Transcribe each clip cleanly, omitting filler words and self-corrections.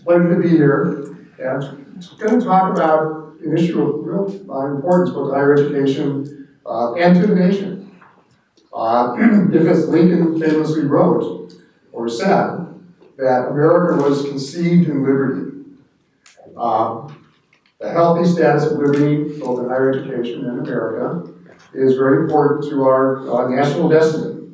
Pleasure to be here. And I'm going to talk about an issue of real importance both to higher education and to the nation. If, as Lincoln famously wrote or said, that America was conceived in liberty. The healthy status of liberty, both in higher education and America, is very important to our national destiny.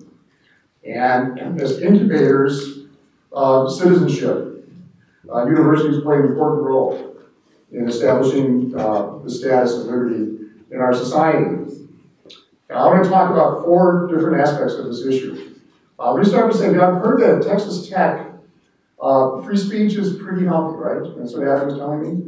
And as incubators of citizenship, universities play an important role in establishing the status of liberty in our society. Now, I want to talk about 4 different aspects of this issue. We start by saying, I've heard that at Texas Tech, free speech is pretty healthy, right? That's what Adam was telling me.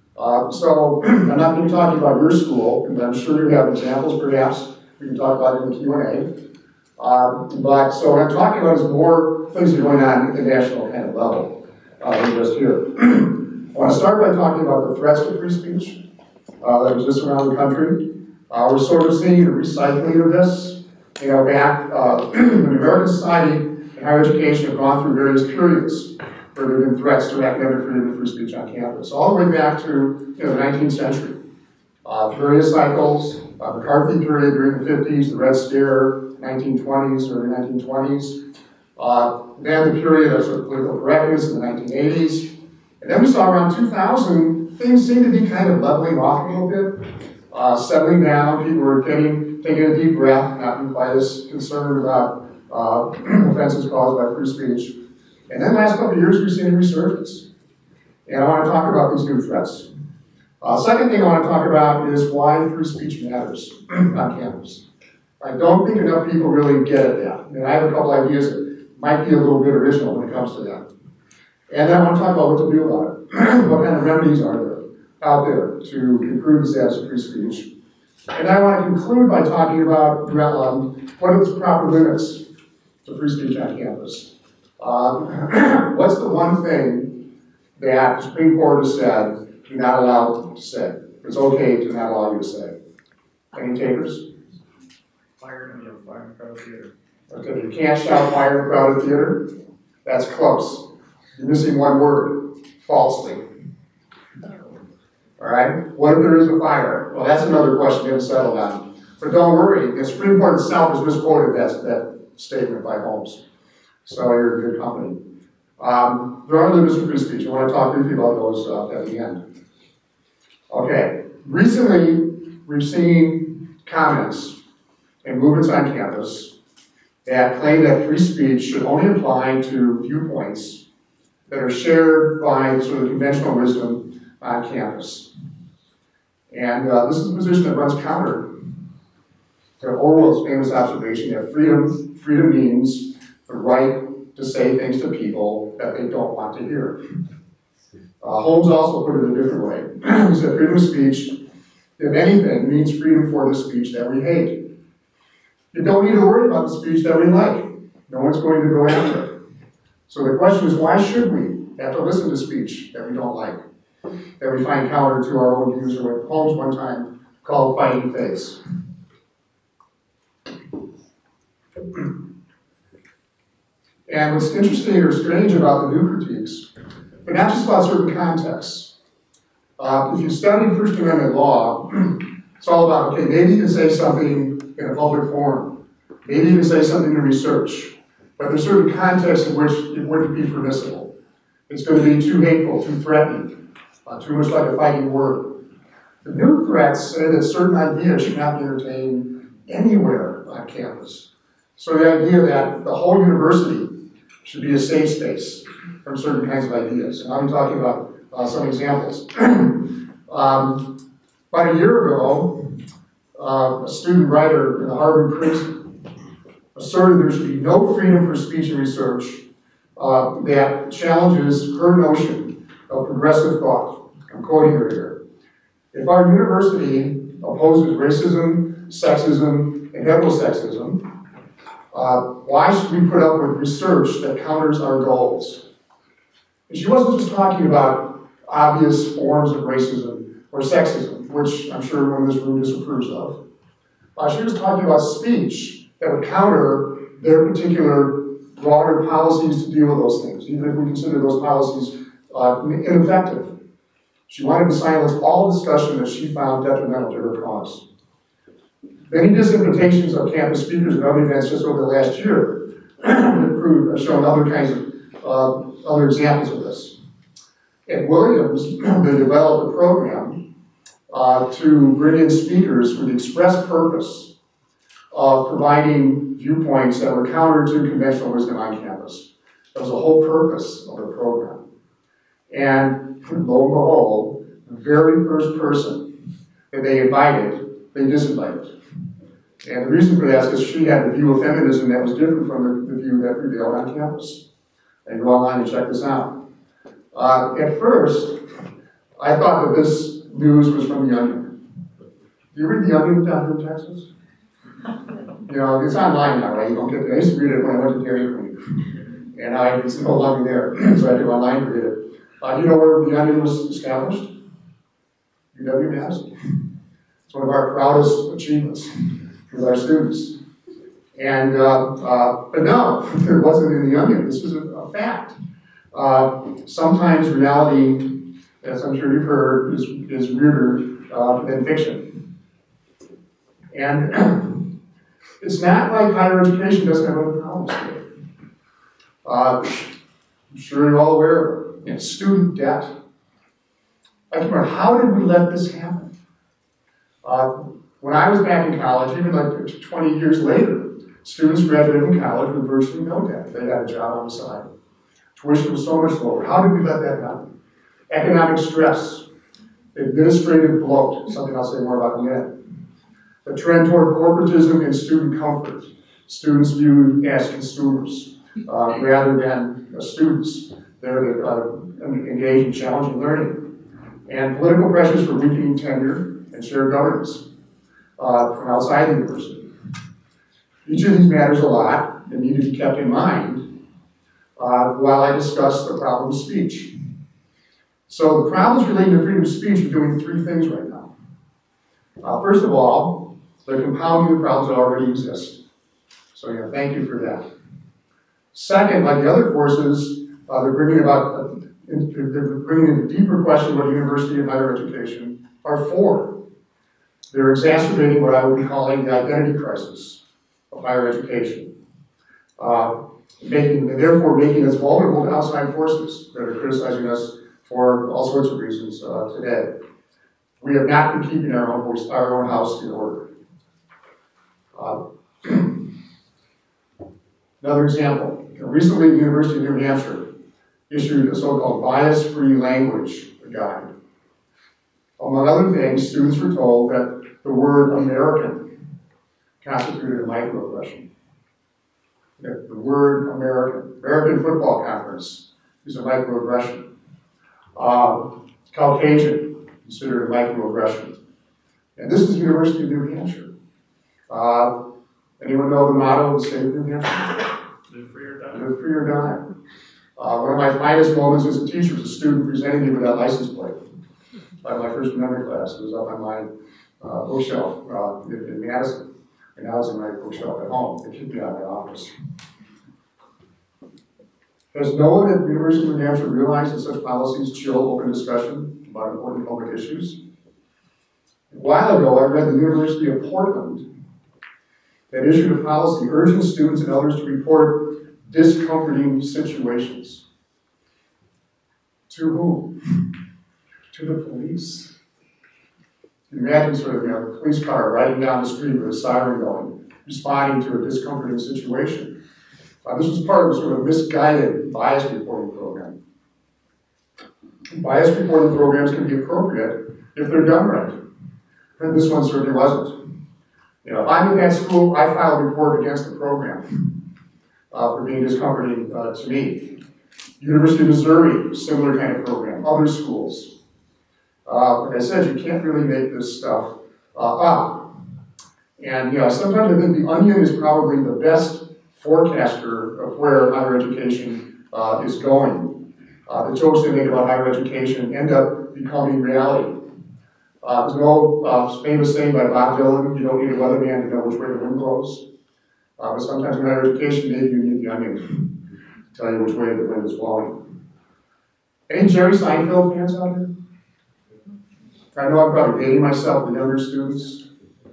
So I'm not going to be talking about your school, and I'm sure you have examples, perhaps, we can talk about in the Q&A. But so what I'm talking about is more things that are going on at the national kind of level than just here. I want to start by talking about the threats to free speech that exist around the country. We're sort of seeing a recycling of this. You know, back in American society and higher education have gone through various periods where there have been threats to academic freedom and free speech on campus, all the way back to the 19th century. Various cycles, McCarthy period during the 50s, the Red Scare, 1920s, early 1920s. Then the period of sort of political correctness in the 1980s. And then we saw around 2000, things seemed to be kind of leveling off a little bit, settling down. People were taking a deep breath, not being quite as concerned about offenses caused by free speech. And then the last couple of years, we've seen a resurgence. And I want to talk about these new threats. Second thing I want to talk about is why free speech matters on campus. I don't think enough people really get at that. And I have a couple ideas that might be a little bit original when it comes to that. And then I want to talk about what to do about it. What kind of remedies are there out there to improve the status of free speech? And I want to conclude by talking about what are the proper limits to free speech on campus. What's the one thing that the Supreme Court has said you're not allowed to say? It's okay to not allow you to say. Any takers? Fire in a crowded theater. Okay, you can't shout fire in a crowded theater? That's close. You're missing one word, falsely. All right, what if there is a fire? Well, that's another question we haven't settled on. But don't worry, the Supreme Court itself has misquoted that statement by Holmes. So you're in good company. There are limits to free speech. I want to talk briefly about those at the end. Okay, recently we've seen comments and movements on campus that claim that free speech should only apply to viewpoints that are shared by sort of conventional wisdom on campus. And this is a position that runs counter to Orwell's famous observation that freedom means the right to say things to people that they don't want to hear. Holmes also put it a different way. He said freedom of speech, if anything, means freedom for the speech that we hate. You don't need to worry about the speech that we like. No one's going to go after it. So the question is, why should we have to listen to speech that we don't like, that we find counter to our own views, or what Holmes one time called fighting face? And what's interesting or strange about the new critiques, but not just about certain contexts. If you study First Amendment law, it's all about, okay, maybe you can say something in a public forum. Maybe you can say something in research. But there's certain contexts in which it wouldn't be permissible. It's going to be too hateful, too threatening, too much like a fighting word. The new threats say that certain ideas should not be entertained anywhere on campus. So the idea that the whole university should be a safe space from certain kinds of ideas. And I'm talking about some examples. About a year ago, a student writer in the Harvard Crimson asserted there should be no freedom for speech and research that challenges her notion of progressive thought. I'm quoting her here. If our university opposes racism, sexism, and heterosexism, why should we put up with research that counters our goals? And she wasn't just talking about obvious forms of racism or sexism, which I'm sure everyone in this room disapproves of. She was talking about speech that would counter their particular broader policies to deal with those things, even if we consider those policies ineffective. She wanted to silence all discussion that she found detrimental to her cause. Many disinvitations of campus speakers and other events just over the last year have shown other kinds of other examples of this. At Williams, they developed a program to bring in speakers for the express purpose of providing viewpoints that were counter to conventional wisdom on campus. That was the whole purpose of the program. And lo and behold, the very first person that they invited, they disinvited. And the reason for that is because she had a view of feminism that was different from the view that prevailed on campus. And go online and check this out. At first, I thought that this news was from The Onion. Do you read The Onion down here in Texas? You know, it's online now, right? You don't get it. I used to read it when I went to Dairy Queen. And it's no longer there, so I had to go online to read it. You know where The Onion was established? UW-Madison. It's one of our proudest achievements with our students. And, but no, it wasn't in The Onion. This is a fact. Sometimes reality, as I'm sure you've heard, is weirder than fiction. And it's not like higher education doesn't have other problems with it. I'm sure you're all aware of it. You know, student debt. I remember, how did we let this happen? When I was back in college, even like 20 years later, students graduating from college with virtually no debt. They had a job on the side. Tuition was so much lower. How did we let that happen? Economic stress, administrative bloat, something I'll say more about in a minute. The trend toward corporatism and student comfort. Students viewed as consumers rather than students. They're engaged in challenging learning. And political pressures for weakening tenure and shared governance from outside the university. Each of these matters a lot and need to be kept in mind while I discuss the problem of speech. So the problems relating to freedom of speech are doing three things right now. First of all, they're compounding the problems that already exist. So thank you for that. Second, like the other forces, they're bringing into deeper question what a university and higher education are for. They're exacerbating what I would be calling the identity crisis of higher education, therefore making us vulnerable to outside forces that are criticizing us for all sorts of reasons today. We have not been keeping our own house in order. Another example. Recently, the University of New Hampshire issued a so-called bias-free language guide. Among other things, students were told that the word American constituted a microaggression. The word American Football Conference is a microaggression. Caucasian, considered a microaggression. And this is the University of New Hampshire. Anyone know the motto of the state of New Hampshire? Live free or die. Live free or die. One of my finest moments as a teacher was a student presenting me with that license plate. By my first memory class, it was up on my bookshelf in Madison. And I was in my bookshelf at home. They kicked me out of my office. Has no one at the University of New Hampshire realized that such policies chill open discussion about important public issues? A while ago, I read the University of Portland that issued a policy urging students and others to report discomforting situations. To whom? To the police. Imagine sort of a police car riding down the street with a siren going, responding to a discomforting situation. This was part of a sort of misguided bias reporting program. Bias reporting programs can be appropriate if they're done right. And this one certainly wasn't. If I'm in that school, I file a report against the program for being discomforting to me. University of Missouri, similar kind of program. Other schools. Like I said, you can't really make this stuff up. And sometimes I think The Onion is probably the best forecaster of where higher education is going. The jokes they make about higher education end up becoming reality. There's an old famous saying by Bob Dylan, you don't need a weatherman to know which way the wind blows. But sometimes in higher education, maybe you need The Onion to tell you which way the wind is blowing. Any Jerry Seinfeld fans out here? I know I'm probably dating myself with younger students.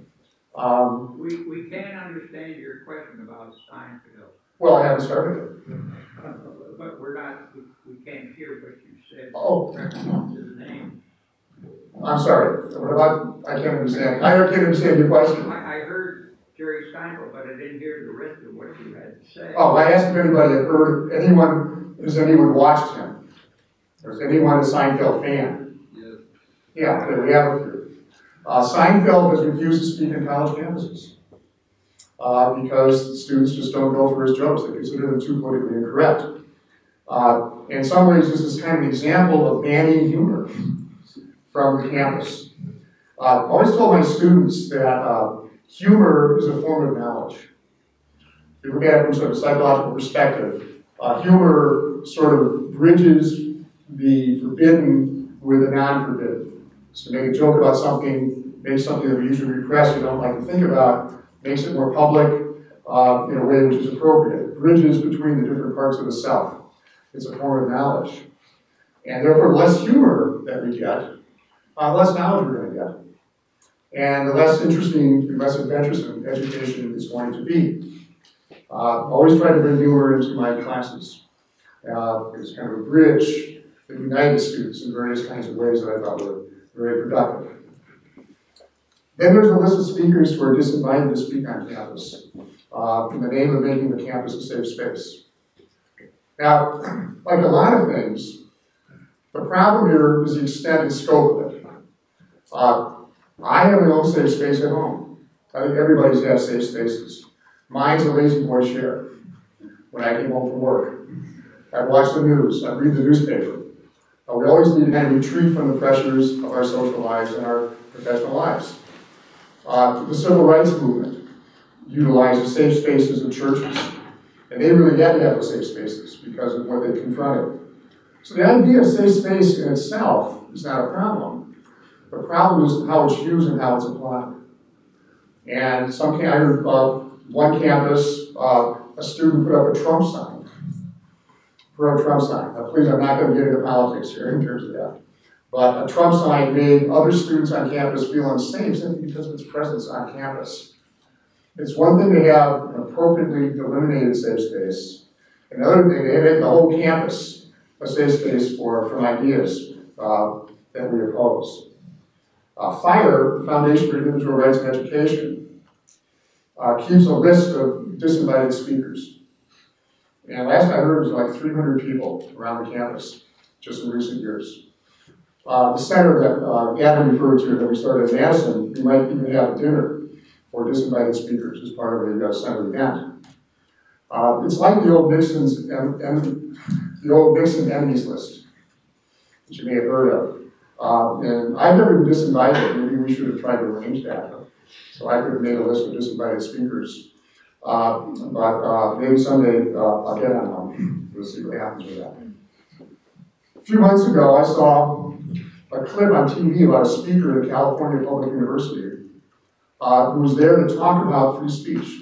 We can't understand your question about Seinfeld. Well, I haven't started it. But we can't hear what you said. Oh. Reference to the name. I'm sorry. What about, I can't understand. I can't understand your question. I heard Jerry Seinfeld, but I didn't hear the rest of what you had to say. Oh, I asked if anybody had heard, has anyone watched him? Is anyone a Seinfeld fan? Yes. Yeah, okay, we have a few. Seinfeld has refused to speak on college campuses because students just don't go for his jokes. They consider them too politically incorrect. In some ways, this is kind of an example of banning humor from the campus. I've always told my students that humor is a form of knowledge. If you look at it from sort of a psychological perspective, humor sort of bridges the forbidden with the non-forbidden. So make a joke about something, make something that we usually repress or don't like to think about, makes it more public in a way which is appropriate. It bridges between the different parts of the self. It's a form of knowledge. And therefore, the less humor that we get, less knowledge we're going to get. And the less interesting, less adventuresome education is going to be. Always try to bring humor into my classes. It's kind of a bridge that united students in various kinds of ways that I thought were very productive. Then there's a list of speakers who are disinvited to speak on campus in the name of making the campus a safe space. Now, like a lot of things, the problem here is the extent and scope of it. I have my own safe space at home. I think everybody's has safe spaces. Mine's a lazy boy chair when I came home from work. I watch the news, I read the newspaper. We always need to kind of retreat from the pressures of our social lives and our professional lives. The civil rights movement utilized safe spaces in churches. And they really had to have those safe spaces because of what they confronted. So the idea of safe space in itself is not a problem. The problem is how it's used and how it's applied. And I heard one campus, a student put up a Trump sign. Pro-Trump sign. Now, please, I'm not going to get into politics here in terms of that. But a Trump sign made other students on campus feel unsafe simply because of its presence on campus. It's one thing to have an appropriately delimited safe space. Another thing, they make the whole campus a safe space for ideas that we oppose. FIRE, the Foundation for Individual Rights and Education, keeps a list of disinvited speakers. And last I heard it was like 300 people around the campus, just in recent years. The center that Adam referred to that we started in Madison, we might even have a dinner for disinvited speakers as part of a center event. It's like the old Nixon enemies list that you may have heard of. And I've never been disinvited. Maybe we should have tried to arrange that. So I could have made a list of disinvited speakers. But maybe someday I'll get on one. We'll see what happens with that. A few months ago, I saw a clip on TV about a speaker at California Public University who was there to talk about free speech.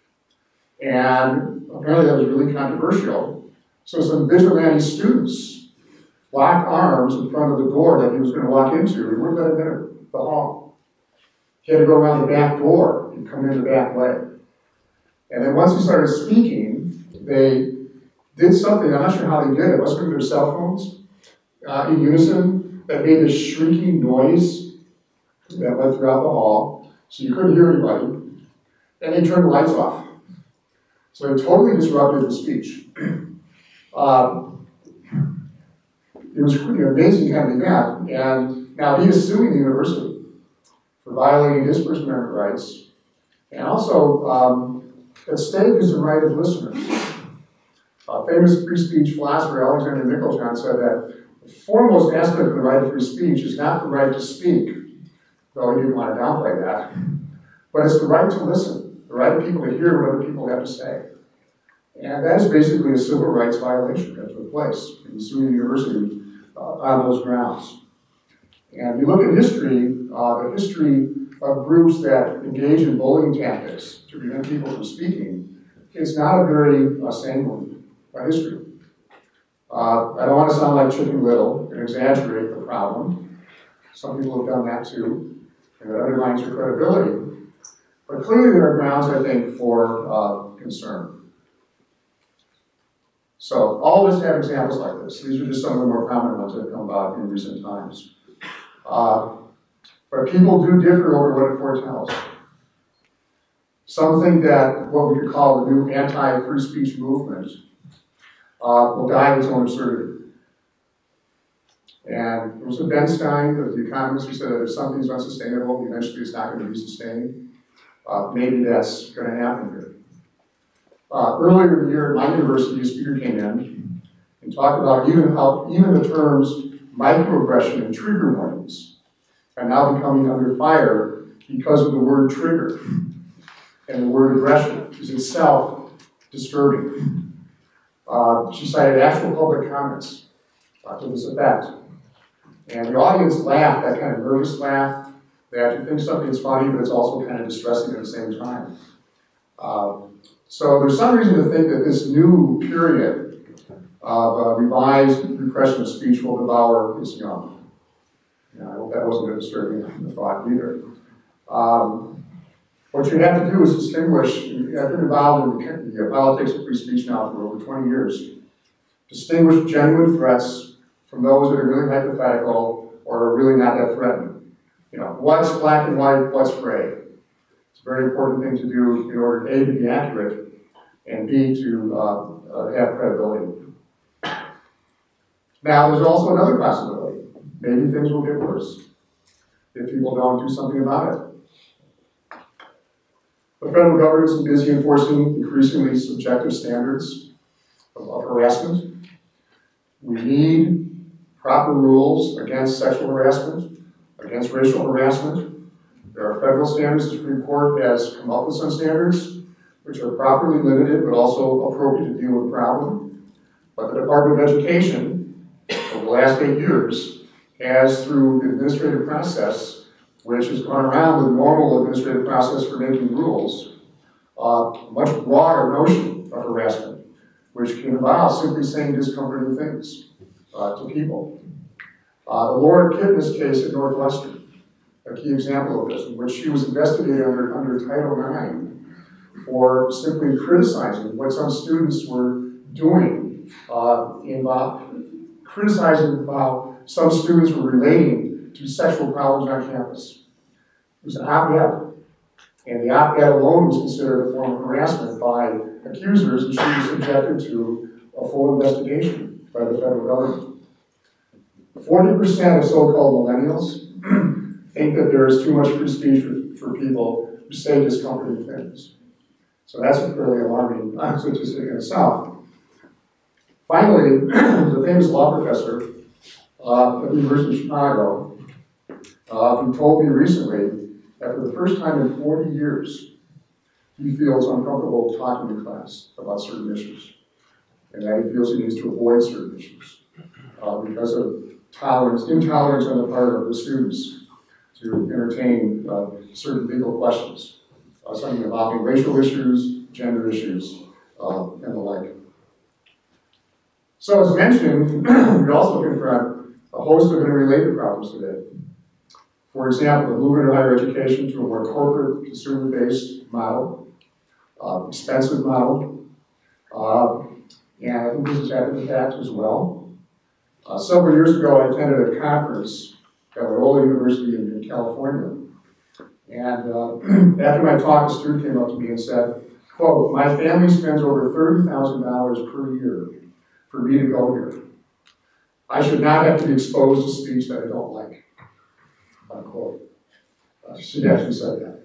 And apparently that was really controversial. So some vigilante students locked arms in front of the door that he was going to walk into and wouldn't let him enter the hall. He had to go around the back door and come in the back way. And then once he started speaking, they did something, I'm not sure how they did it, it must have been their cell phones, in unison, that made this shrieking noise that went throughout the hall, so you couldn't hear anybody, and they turned the lights off. So it totally disrupted the speech. It was pretty amazing kind of event, and now he is suing the university for violating his First Amendment rights, and also at stake is the right of listeners. Famous free speech philosopher Alexander Meiklejohn said that the foremost aspect of the right of free speech is not the right to speak, though he didn't want to downplay that, but it's the right to listen, the right of people to hear what other people have to say. And that is basically a civil rights violation that took place in suing the university on those grounds. And you look at history, the history of groups that engage in bullying tactics to prevent people from speaking, it's not a very sanguine history. I don't want to sound like Chicken Little and exaggerate the problem. Some people have done that too, and that undermines your credibility. But clearly there are grounds, I think, for concern. So all of us have examples like this. These are just some of the more prominent ones that have come about in recent times. But people do differ over what it foretells. Some think that what we could call the new anti-free speech movement will die of its own absurdity. And it was Ben Stein, the economist, who said that if something's unsustainable, eventually it's not going to be sustained. Maybe that's going to happen here. Earlier in the year at my university, a speaker came in and talked about even the terms microaggression and trigger warnings are now becoming under fire because of the word trigger. And the word aggression is itself disturbing. She cited actual public comments to this effect. And the audience laughed, that kind of nervous laugh, that you think something's funny, but it's also kind of distressing at the same time. So there's some reason to think that this new period of revised repression of speech will devour its young. I hope that wasn't a disturbing thought either. What you have to do is distinguish, I've been involved in the politics of free speech now for over 20 years, distinguish genuine threats from those that are really hypothetical or are really not that threatening. What's black and white, what's gray? It's a very important thing to do in order, A, to be accurate, and B, to have credibility. Now, there's also another possibility. Maybe things will get worse if people don't do something about it. The federal government is busy enforcing increasingly subjective standards of harassment. We need proper rules against sexual harassment, against racial harassment. There are federal standards. The Supreme Court has come up with some standards which are properly limited but also appropriate to deal with the problem. But the Department of Education, over the last 8 years, has, through the administrative process, which has gone around the normal administrative process for making rules, a much broader notion of harassment, which can involve simply saying discomforting things to people. The Laura Kipnis case at Northwestern, a key example of this, in which she was investigated under Title IX for simply criticizing what some students were doing, criticizing how some students were relating to sexual problems on campus. It was an op-ed, and the op-ed alone was considered a form of harassment by accusers, and she was subjected to a full investigation by the federal government. 40% of so-called millennials think that there is too much free speech for people who say discomforting things. So that's a fairly alarming statistic in itself. Finally, the famous law professor at the University of Chicago who told me recently that for the first time in 40 years, he feels uncomfortable talking in class about certain issues, and that he feels he needs to avoid certain issues because of intolerance on the part of the students to entertain certain legal questions, something involving racial issues, gender issues, and the like. So as mentioned, we also confront a host of interrelated problems today. For example, the movement of higher education to a more corporate, consumer-based model, expensive model, and I think this has had an impact as well. Several years ago, I attended a conference at Loyola University in California, and after my talk, a student came up to me and said, quote, "My family spends over $30,000 per year for me to go here. I should not have to be exposed to speech that I don't like," unquote. She actually said that.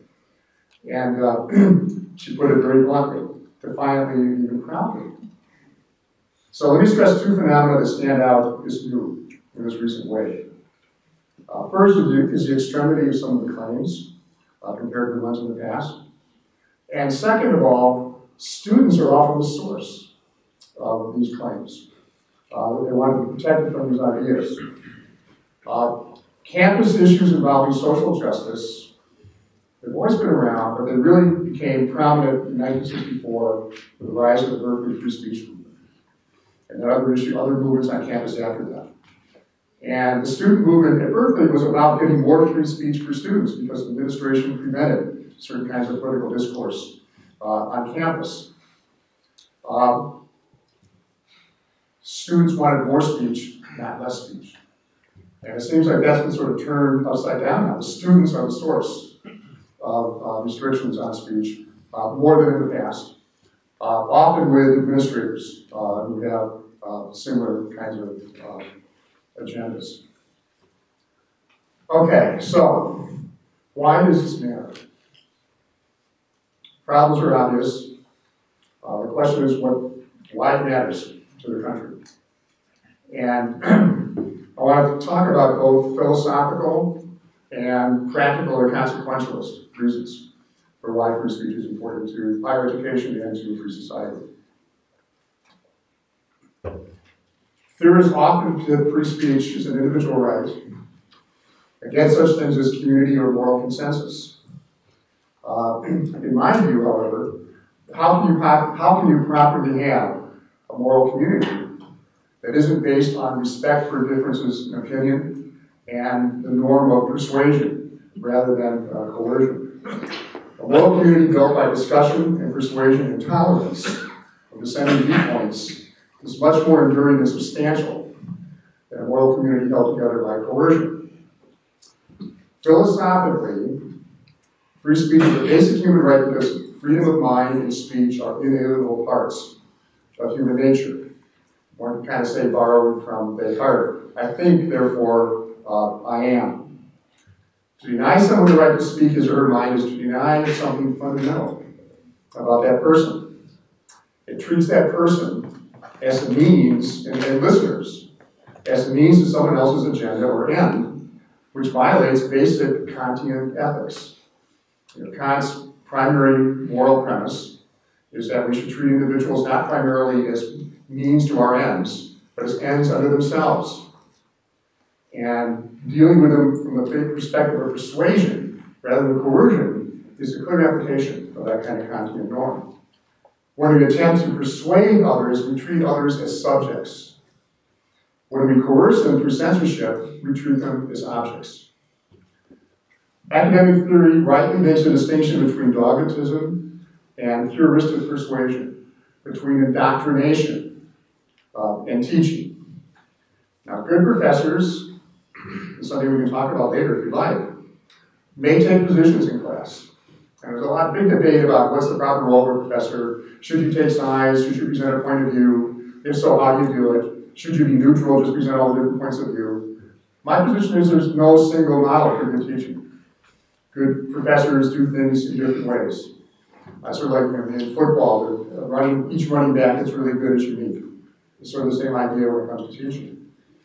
And she put it very bluntly, defiantly, even proudly. So let me stress two phenomena that stand out as new in this recent wave. First is the extremity of some of the claims compared to the ones in the past. And second of all, students are often the source of these claims. They want to be protected from these ideas. Campus issues involving social justice have always been around, but they really became prominent in 1964 with the rise of the Berkeley free speech movement. and then other movements on campus after that. And the student movement at Berkeley was about getting more free speech for students because the administration prevented certain kinds of political discourse on campus. Students wanted more speech, not less speech. And it seems like that's been sort of turned upside down now. The students are the source of restrictions on speech, more than in the past. Often with administrators who have similar kinds of agendas. Okay, so why does this matter? Problems are obvious. The question is why it matters to the country. And I want to talk about both philosophical and practical or consequentialist reasons for why free speech is important to higher education and to a free society. Theorists often that free speech is an individual right against such things as community or moral consensus. In my view, however, how can you properly have a moral community that isn't based on respect for differences in opinion and the norm of persuasion rather than coercion? A moral community built by discussion and persuasion and tolerance of dissenting viewpoints is much more enduring and substantial than a moral community held together by coercion. Philosophically, free speech is a basic human right because freedom of mind and speech are inalienable parts of human nature. One can kind of say borrowed from Descartes. I think, therefore, I am. To deny someone the right to speak his or her mind is to deny something fundamental about that person. It treats that person as a means, and listeners, as a means to someone else's agenda or end, which violates basic Kantian ethics. Kant's primary moral premise is that we should treat individuals not primarily as means to our ends, but as ends unto themselves. And dealing with them from the perspective of persuasion rather than coercion is a clear application of that kind of Kantian norm. When we attempt to persuade others, we treat others as subjects. When we coerce them through censorship, we treat them as objects. Academic theory rightly makes a distinction between dogmatism and heuristic persuasion, between indoctrination and teaching. Now, good professors, is something we can talk about later if you like, may take positions in class. And there's a big debate about what's the proper role of a professor. Should you take sides? Should you present a point of view? If so, how do you do it? Should you be neutral, just present all the different points of view? My position is there's no single model for good teaching. Good professors do things in different ways. I sort of like in football, each running back that's really good is unique. It's sort of the same idea when it comes to teaching.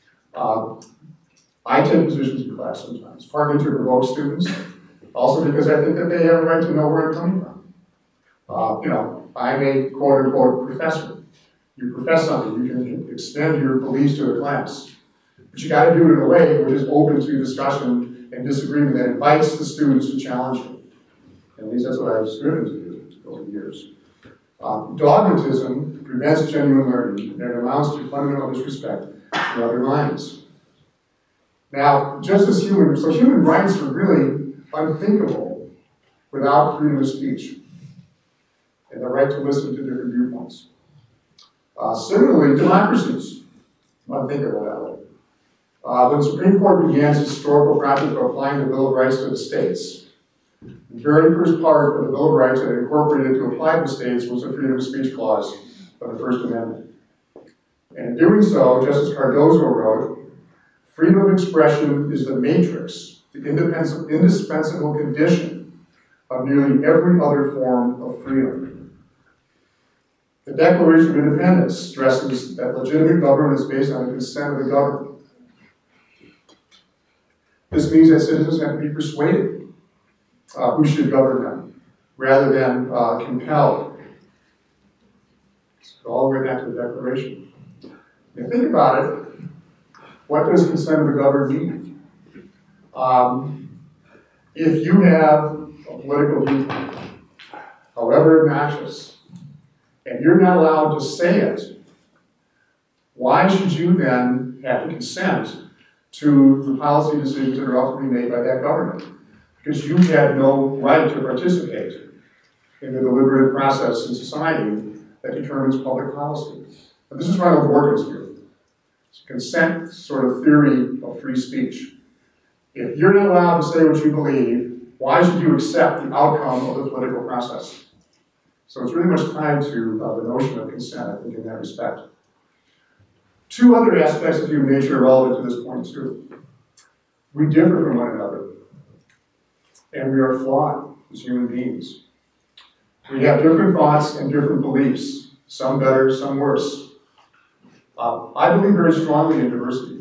I take positions in class sometimes, partly to provoke students, also because I think that they have a right to know where I'm coming from. I'm a quote-unquote professor. You profess something, you can extend your beliefs to the class. But you got to do it in a way which is open to discussion and disagreement that invites the students to challenge you. At least that's what I've striven to do over the years. Dogmatism prevents genuine learning and it amounts to fundamental disrespect for other minds. Now, just as human rights are really unthinkable without freedom of speech and the right to listen to different viewpoints. Similarly, democracies are unthinkable that way. When the Supreme Court began its historical project of applying the Bill of Rights to the states, the very first part of the Bill of Rights that it incorporated to apply to the states was the freedom of speech clause of the First Amendment. And in doing so, Justice Cardozo wrote, "Freedom of expression is the matrix, the indispensable condition of nearly every other form of freedom." The Declaration of Independence stresses that legitimate government is based on the consent of the governed. This means that citizens have to be persuaded who should govern them, rather than compelled. So all the way back to the Declaration. Now think about it. What does consent of the governed mean? If you have a political viewpoint, however obnoxious, and you're not allowed to say it why should you then have to consent to the policy decisions that are ultimately made by that government? Because you had no right to participate in the deliberative process in society that determines public policy. But this is Ronald Morgan's view. It's a consent sort of theory of free speech. If you're not allowed to say what you believe, why should you accept the outcome of the political process? So it's really much tied to the notion of consent, I think, in that respect. Two other aspects of human nature are relevant to this point, too. We differ from one another, and we are flawed as human beings. We have different thoughts and different beliefs, some better, some worse. I believe very strongly in diversity.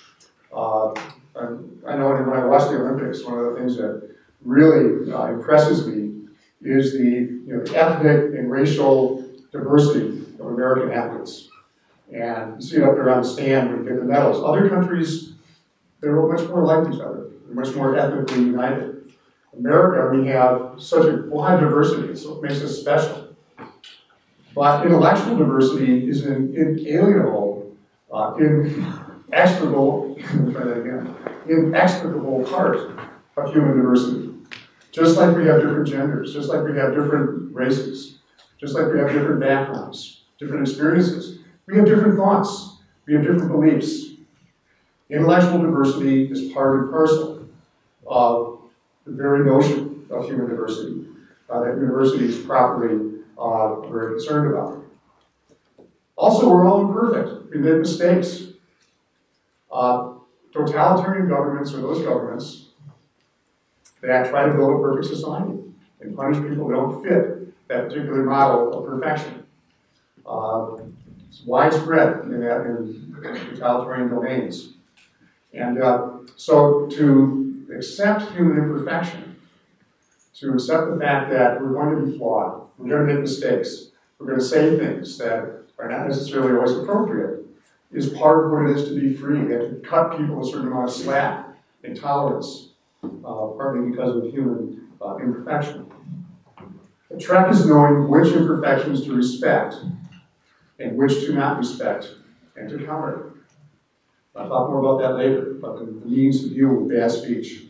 I know when I watch the Olympics, one of the things that really impresses me is the ethnic and racial diversity of American athletes. And you see it up there on the stand when you get the medals. Other countries, they're much more like each other. They're much more ethnically united. America, we have such a wide diversity, so it makes us special. But intellectual diversity is an inalienable, inextricable, inextricable part of human diversity. Just like we have different genders, just like we have different races, just like we have different backgrounds, different experiences, we have different thoughts, we have different beliefs. Intellectual diversity is part and parcel of the very notion of human diversity that universities properly very concerned about. Also, we're all imperfect. We make mistakes. Totalitarian governments are those governments that try to build a perfect society and punish people who don't fit that particular model of perfection. It's widespread in totalitarian domains. And so to accept human imperfection, to accept the fact that we're going to be flawed, we're going to make mistakes, we're going to say things that are not necessarily always appropriate, is part of what it is to be free. We have to cut people a certain amount of slack and tolerance, partly because of human imperfection. The trick is knowing which imperfections to respect and which to not respect and to counter. I'll talk more about that later, but the means to deal with bad speech.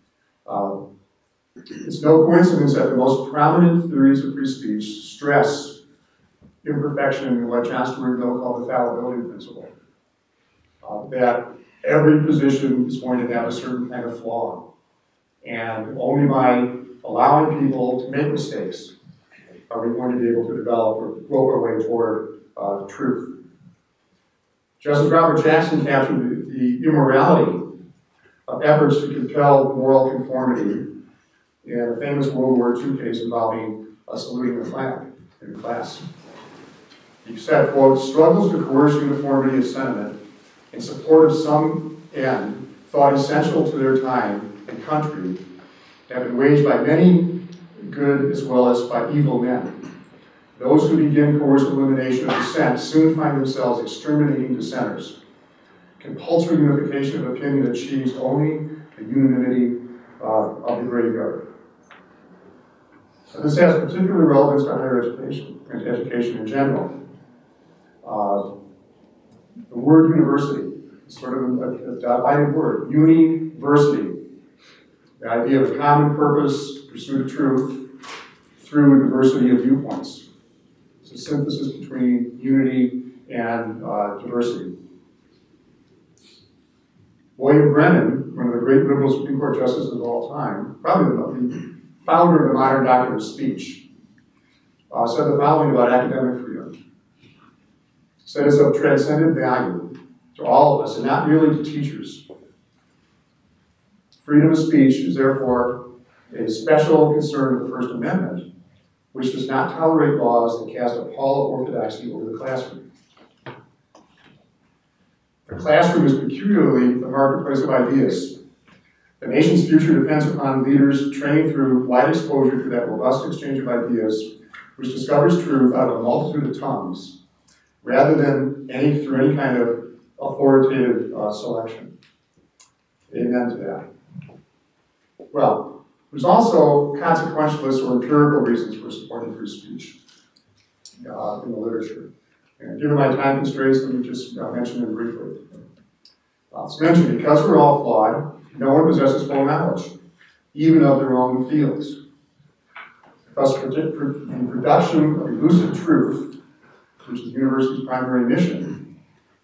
It's no coincidence that the most prominent theories of free speech stress imperfection in what John Stuart Mill called the fallibility principle. That every position is going to have a certain kind of flaw. And only by allowing people to make mistakes are we going to be able to develop or grope our way toward truth. Justice Robert Jackson captured the immorality of efforts to compel moral conformity in a famous World War II case involving saluting the flag in class. He said, quote, struggles to coerce uniformity of sentiment in support of some end thought essential to their time and country have been waged by many good as well as by evil men. Those who begin coerced elimination of dissent soon find themselves exterminating dissenters. Compulsory unification of opinion achieves only the unanimity of the graveyard. This has particular relevance to higher education and to education in general. The word university is sort of a divided word. University, the idea of a common purpose, pursuit of truth, through diversity of viewpoints. It's a synthesis between unity and diversity. William Brennan, one of the great liberal Supreme Court justices of all time, probably the founder of the modern doctrine of speech, said the following about academic freedom. He said it's of transcendent value to all of us, and not merely to teachers. Freedom of speech is therefore a special concern of the First Amendment, which does not tolerate laws that cast a pall of orthodoxy over the classroom. The classroom is peculiarly the marketplace of ideas. The nation's future depends upon leaders trained through wide exposure to that robust exchange of ideas, which discovers truth out of a multitude of tongues, rather than through any kind of authoritative selection. Amen to that. Well, there's also consequentialist or empirical reasons for supporting free speech in the literature. And given my time constraints, let me just mention them briefly. It's mentioned, because we're all flawed, no one possesses full knowledge, even of their own fields. Thus, the production of elusive truth, which is the university's primary mission,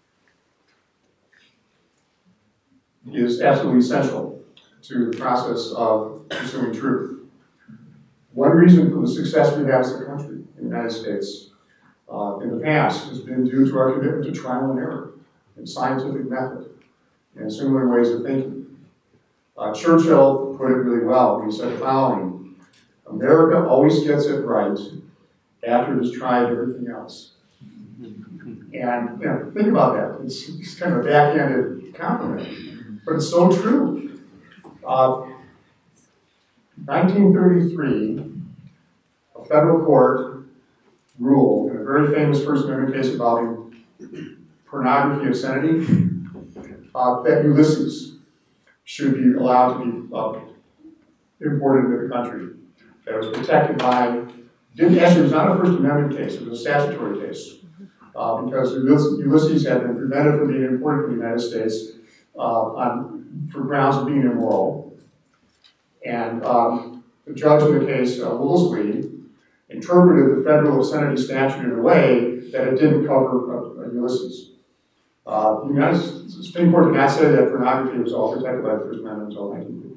is absolutely essential to the process of pursuing truth. One reason for the success we have as a country in the United States in the past has been due to our commitment to trial and error and scientific method and similar ways of thinking. Churchill put it really well when he said the following: America always gets it right after it has tried everything else. And think about that. It's kind of a backhanded compliment, but it's so true. 1933, a federal court ruled in a very famous First Amendment case involving pornography obscenity that Ulysses should be allowed to be imported into the country. That was protected by, actually it was not a First Amendment case, it was a statutory case. Because Ulysses had been prevented from being imported to the United States for grounds of being immoral. And the judge in the case, Woolsey, interpreted the federal obscenity statute in a way that it didn't cover Ulysses. The United Supreme Court did not say that pornography was all protected by the First Amendment until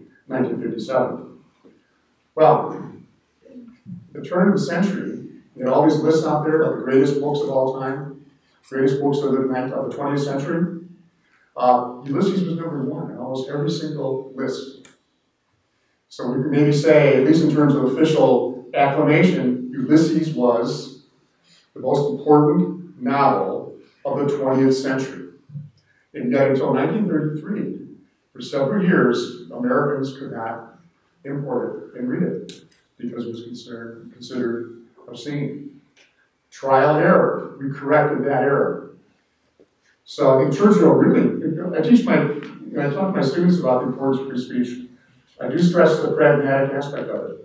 1957. Well, the turn of the century, you had all these lists out there of the greatest books of all time, greatest books of the 20th century. Ulysses was number one in almost every single list. So we can maybe say, at least in terms of official acclamation, Ulysses was the most important novel of the 20th century. And yet until 1933, for several years, Americans could not import it and read it because it was considered obscene. Trial and error, we corrected that error. So I think Churchill really, I talk to my students about the importance of free speech. I do stress the pragmatic aspect of it.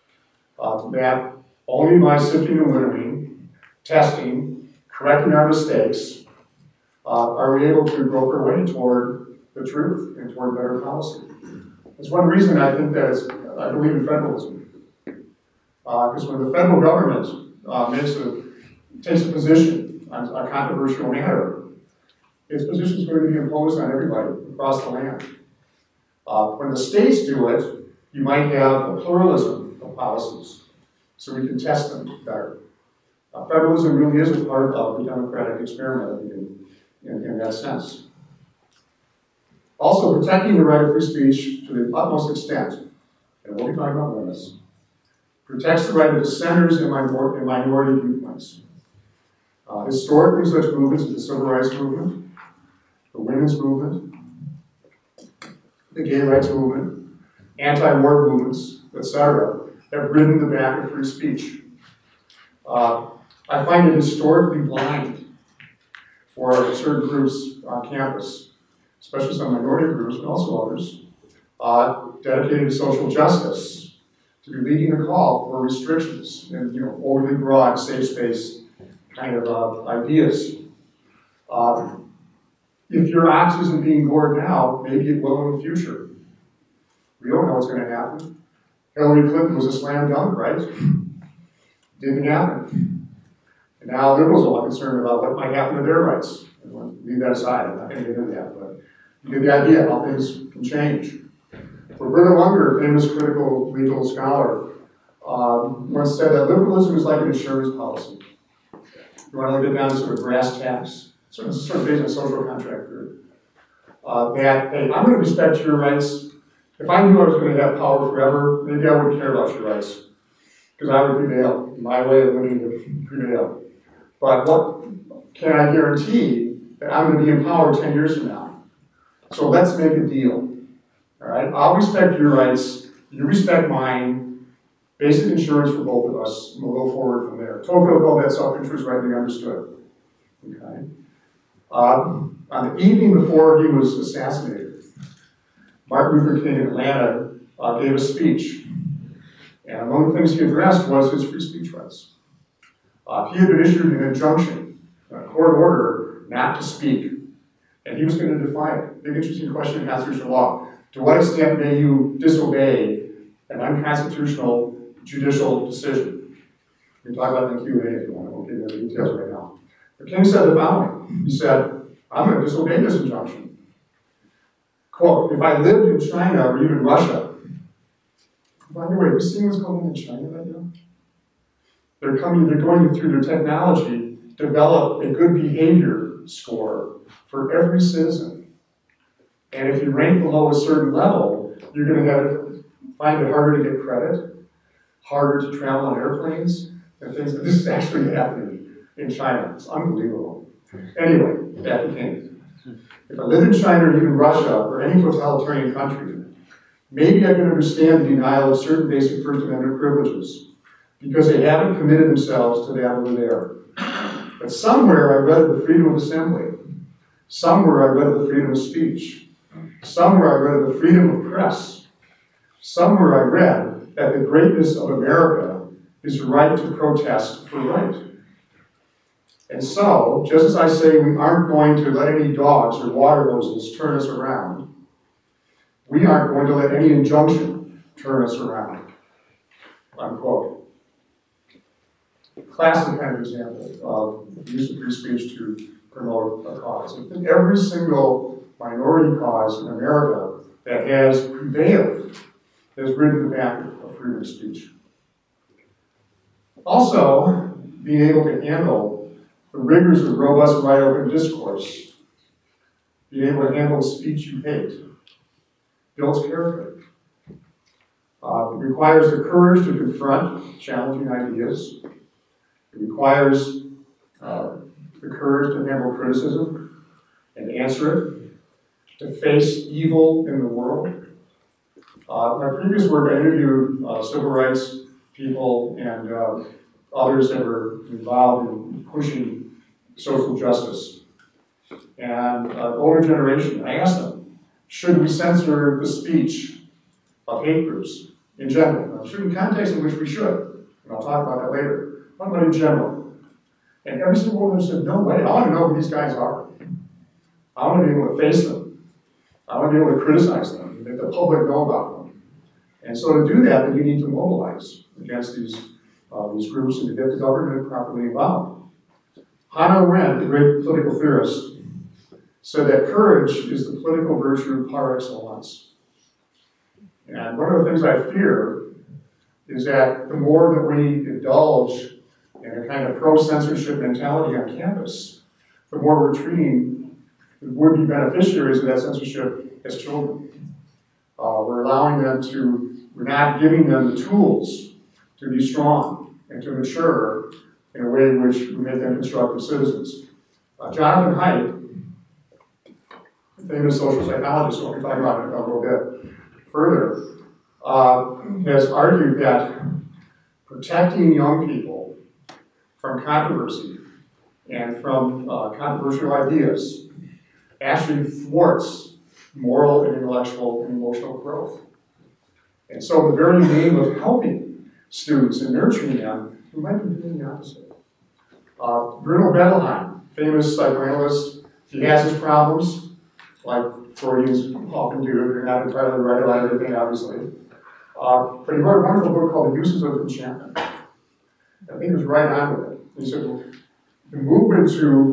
That only by sifting and winnowing, testing, correcting our mistakes, are we able to grope our way toward the truth and toward better policy. That's one reason I think that I believe in federalism. Because when the federal government takes a position on a controversial matter, its position is going to be imposed on everybody across the land. When the states do it, you might have a pluralism of policies, so we can test them better. Federalism really is a part of the democratic experiment, I think, in that sense. Also, protecting the right of free speech to the utmost extent, and we'll be talking about limits, protects the right of dissenters and minority viewpoints. Historically, such movements as the Civil Rights Movement, the Women's Movement, the Gay Rights Movement, anti-war movements, etc., have ridden the back of free speech. I find it historically blind for certain groups on campus, especially some minority groups, but also others, dedicated to social justice, to be leading a call for restrictions and overly broad, safe space kind of ideas. If your ox isn't being gored now, maybe it will in the future. We don't know what's going to happen. Hillary Clinton was a slam dunk, right? Didn't happen. And now liberals are all concerned about what might happen to their rights. Leave that aside, I'm not going to get into that, but you get the idea how things can change. Roberta Lunger, a famous critical legal scholar, once said that liberalism is like an insurance policy. You want to look it down to sort of brass tacks. So it's sort of based on social contract theory. That, hey, I'm going to respect your rights. If I knew I was going to have power forever, maybe I wouldn't care about your rights. Because I would prevail. My way of living would prevail. But what can I guarantee that I'm going to be in power 10 years from now? So let's make a deal. All right? I'll respect your rights. You respect mine. Basic insurance for both of us. And we'll go forward from there. Tocqueville called that self-interest rightly understood. Okay? On the evening before he was assassinated, Martin Luther King in Atlanta gave a speech. And among the things he addressed was his free speech rights. He had been issued an injunction a court order not to speak. And he was going to defy it. Big interesting question in constitutional law. To what extent may you disobey an unconstitutional judicial decision? We can talk about it in the Q&A if you want. I won't get into the details right now. The king said the following. He said, I'm going to disobey this injunction. Quote, if I lived in China or even Russia, by the way, have you seen what's going on in China right now? They're going through their technology, develop a good behavior score for every citizen. And if you rank below a certain level, you're going to find it harder to get credit, harder to travel on airplanes, and things. This is actually happening in China. It's unbelievable. Anyway, back to King. If I lived in China or even Russia or any totalitarian country, maybe I can understand the denial of certain basic First Amendment privileges because they haven't committed themselves to that over there. But somewhere I read of the freedom of assembly. Somewhere I read of the freedom of speech. Somewhere I read of the freedom of press. Somewhere I read that the greatness of America is the right to protest for right. And so, just as I say we aren't going to let any dogs or water hoses turn us around, we aren't going to let any injunction turn us around. Unquote. Classic kind of example of the use of free speech to promote a cause. I think every single minority cause in America that has prevailed has ridden the back of freedom of speech. Also, being able to handle the rigors of robust right open discourse, being able to handle the speech you hate, builds character. It requires the courage to confront challenging ideas. It requires the courage to handle criticism and answer it, to face evil in the world. In my previous work, I interviewed civil rights people and others that were involved in pushing social justice. And older generation, I asked them, should we censor the speech of hate groups in general? Now, certain context in which we should, and I'll talk about that later. What about in general? And every single one of them said, no way, I want to know who these guys are. I want to be able to face them. I want to be able to criticize them, and make the public know about them. And so to do that, then you need to mobilize against these groups and to get the government properly involved. Hannah Arendt, the great political theorist, said that courage is the political virtue par excellence. And one of the things I fear is that the more that we indulge in a kind of pro-censorship mentality on campus, the more we're treating the would-be beneficiaries of that censorship as children. We're not giving them the tools to be strong and to mature in a way in which we make them constructive citizens. Jonathan Haidt, famous social psychologist, we'll be talking about it a little bit further, has argued that protecting young people from controversy and from controversial ideas actually thwarts moral and intellectual and emotional growth. And so the very name of helping students and nurturing them, we might be doing the opposite. Bruno Bettelheim, famous psychoanalyst, he has his problems, like Freudians often do. They're not entirely right about everything, obviously. But he wrote a wonderful book called The Uses of Enchantment. I think he was right on with it. He said, well, the movement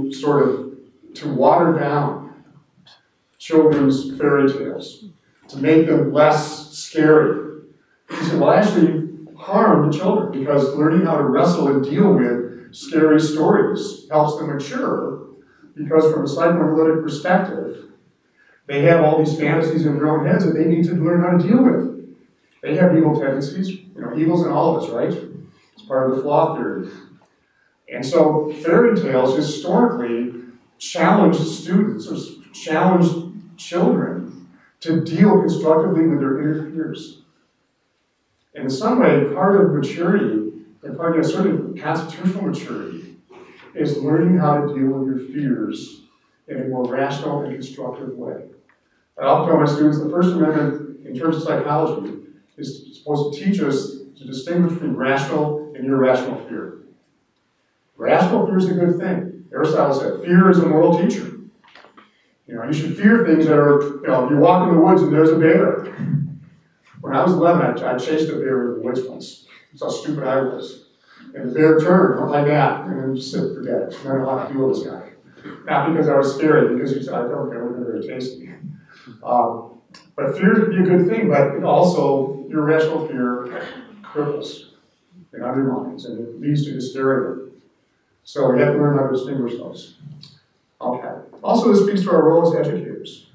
to water down children's fairy tales, to make them less scary. He said, well, actually harm the children because learning how to wrestle and deal with scary stories helps them mature because from a psychoanalytic perspective, they have all these fantasies in their own heads that they need to learn how to deal with. They have evil tendencies. Evil's in all of us, right? It's part of the flaw theory. And so fairy tales historically challenged students or challenged children to deal constructively with their inner fears. And in some way, part of maturity, and part of sort of constitutional maturity, is learning how to deal with your fears in a more rational and constructive way. I often tell my students the First Amendment, in terms of psychology, is supposed to teach us to distinguish between rational and irrational fear. Rational fear is a good thing. Aristotle said, fear is a moral teacher. You should fear things that are, you walk in the woods and there's a bear. When I was 11, I chased a bear in the woods once. That's how stupid I was. And the bear turned, went like that, and then just said, forget it. I don't know how to deal with this guy. Not because I was scared, because he said, I don't care, we're very tasty. But fear can be a good thing, but it also, irrational fear cripples and undermines, and it leads to hysteria. So we have to learn how to distinguish those. Okay. Also, this speaks to our role as educators.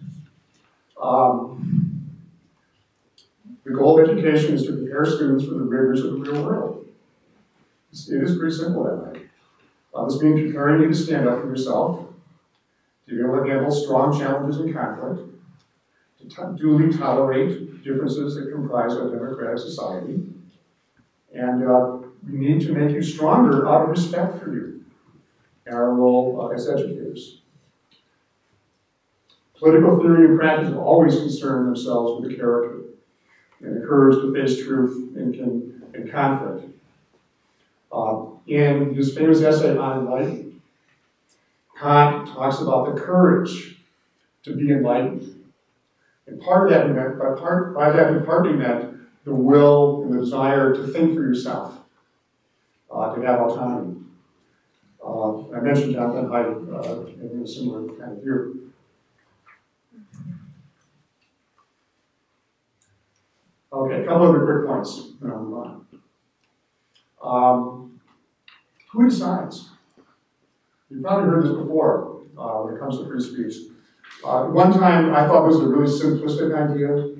The goal of education is to prepare students for the rigors of the real world. It is pretty simple that way. This means preparing you to stand up for yourself, to be able to handle strong challenges and conflict, to duly tolerate differences that comprise our democratic society, and we need to make you stronger out of respect for you and our role as educators. Political theory and practice have always concerned themselves with the character and the courage to face truth and conflict. In his famous essay on enlightenment, Kant talks about the courage to be enlightened. And part of that meant, by that in part, he meant the will and the desire to think for yourself, to have autonomy. I mentioned Jonathan Haidt in a similar kind of view. Okay, a couple other quick points, and I'll move on. Who decides? You've probably heard this before when it comes to free speech. One time I thought this was a really simplistic idea.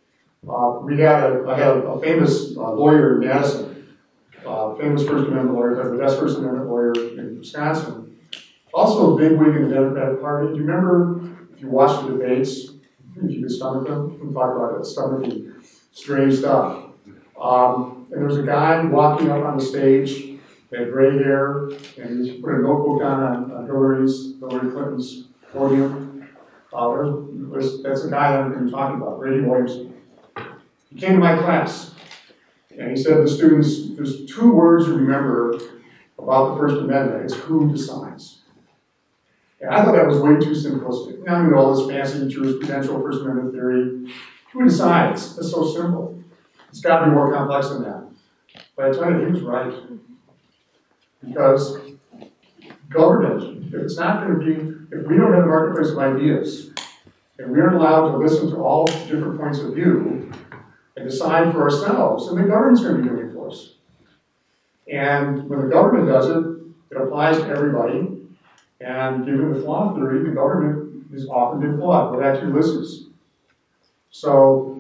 I had a famous lawyer in Madison, famous First Amendment lawyer, the best First Amendment lawyer in Wisconsin. Also a big wig in the Democratic Party. Do you remember, if you watched the debates, if you could stomach them, we can talk about it, stomaching strange stuff. And there was a guy walking up on the stage, he had gray hair, and he put a notebook down on Hillary Clinton's podium. That's the guy I'm going to be talking about, Brady Williamson. He came to my class, and he said to the students, there's two words to remember about the First Amendment. It's who decides. And I thought that was way too simplistic. Now we know all this fancy jurisprudential First Amendment theory. Who decides? That's so simple. It's got to be more complex than that. But I tell you, he was right. Because government, if it's not going to be, if we don't have a marketplace of ideas, and we aren't allowed to listen to all different points of view and decide for ourselves, then the government's going to be doing it for us. And when the government does it, it applies to everybody. And given the flaw theory, the government has often been flawed. Go back to Ulysses. So,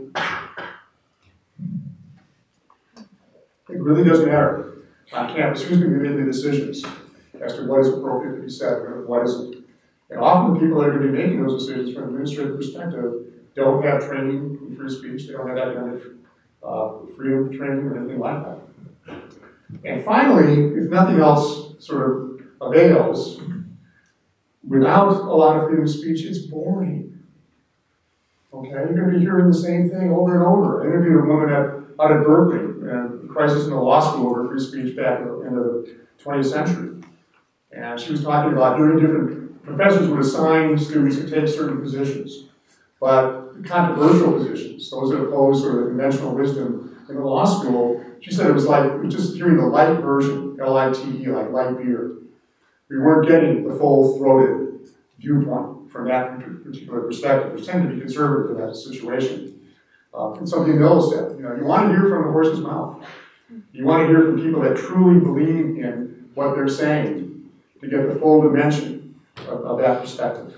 it really doesn't matter on campus who's going to be making the decisions as to what is appropriate to be said and what isn't. And often the people that are going to be making those decisions from an administrative perspective don't have training in free speech, they don't have academic freedom training or anything like that. And finally, if nothing else sort of avails, without a lot of freedom of speech, it's boring. Okay, you're going to be hearing the same thing over and over. I interviewed a woman out at Berkeley, a crisis in the law school over free speech back in the 20th century. And she was talking about hearing different professors would assign students to take certain positions, but controversial positions, those that oppose sort of conventional wisdom in the law school, she said it was like just hearing the light version, L-I-T-E, like light beer. We weren't getting the full-throated viewpoint from that particular perspective, which tend to be conservative in that situation. And something Mill said, you want to hear from the horse's mouth. You want to hear from people that truly believe in what they're saying to get the full dimension of that perspective.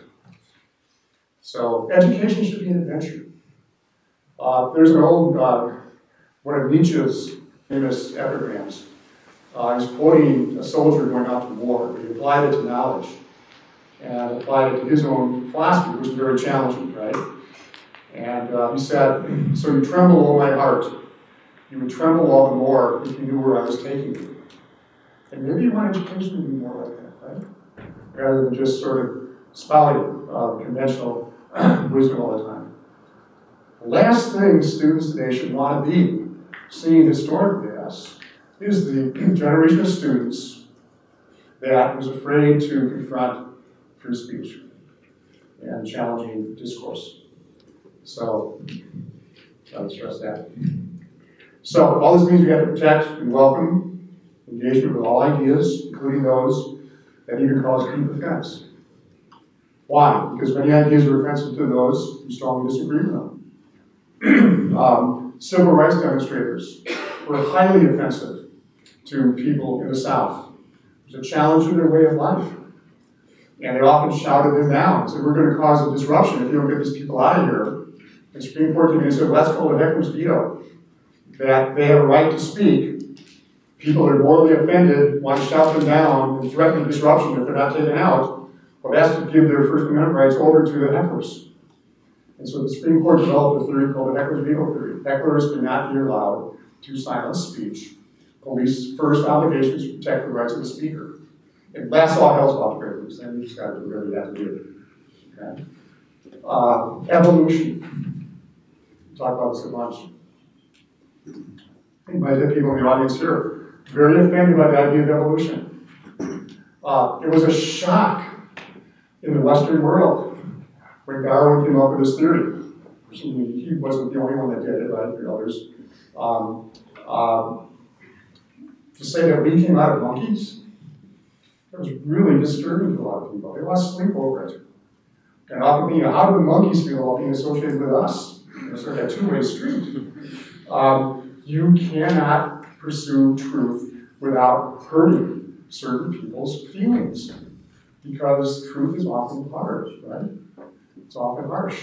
So education should be an adventure. There's an old, one of Nietzsche's famous epigrams. He's quoting a soldier going out to war. He applied it to knowledge and applied it to his own philosophy, which is very challenging, right? And he said, so you tremble, O my heart. You would tremble all the more if you knew where I was taking you. And maybe you want education to be more like that, right? Rather than just sort of spouting conventional wisdom all the time. The last thing students today should want to be, seen historically as, is the generation of students that was afraid to confront free speech and challenging discourse. So, I would stress that. So, all this means we have to protect and welcome engagement with all ideas, including those that even cause deep offense. Why? Because many ideas are offensive to those who strongly disagree with them. Civil rights demonstrators were highly offensive to people in the South. It was a challenge to their way of life. And they often shouted them down, said, we're going to cause a disruption if you don't get these people out of here. The Supreme Court came in and said, well, that's called a heckler's veto. That they have a right to speak. People are morally offended, want to shout them down and threaten disruption if they're not taken out. Well, that's to give their First Amendment rights over to the hecklers. And so the Supreme Court developed a theory called the heckler's veto theory. Hecklers cannot be allowed to silence speech. Police first obligation is to protect the rights of the speaker. And that's all hell's about breakers. Then you just got to do whatever you have to do. Okay? Evolution. We'll talk about this a bunch. You might have people in the audience here very offended by the idea of evolution. It was a shock in the Western world when Darwin came up with his theory. He wasn't the only one that did it, right? There were others. To say that we came out of monkeys, that was really disturbing to a lot of people. They lost sleep over it. And often thinking, how do the monkeys feel about being associated with us? It's like a two-way street. You cannot pursue truth without hurting certain people's feelings, because truth is often hard, right? It's often harsh.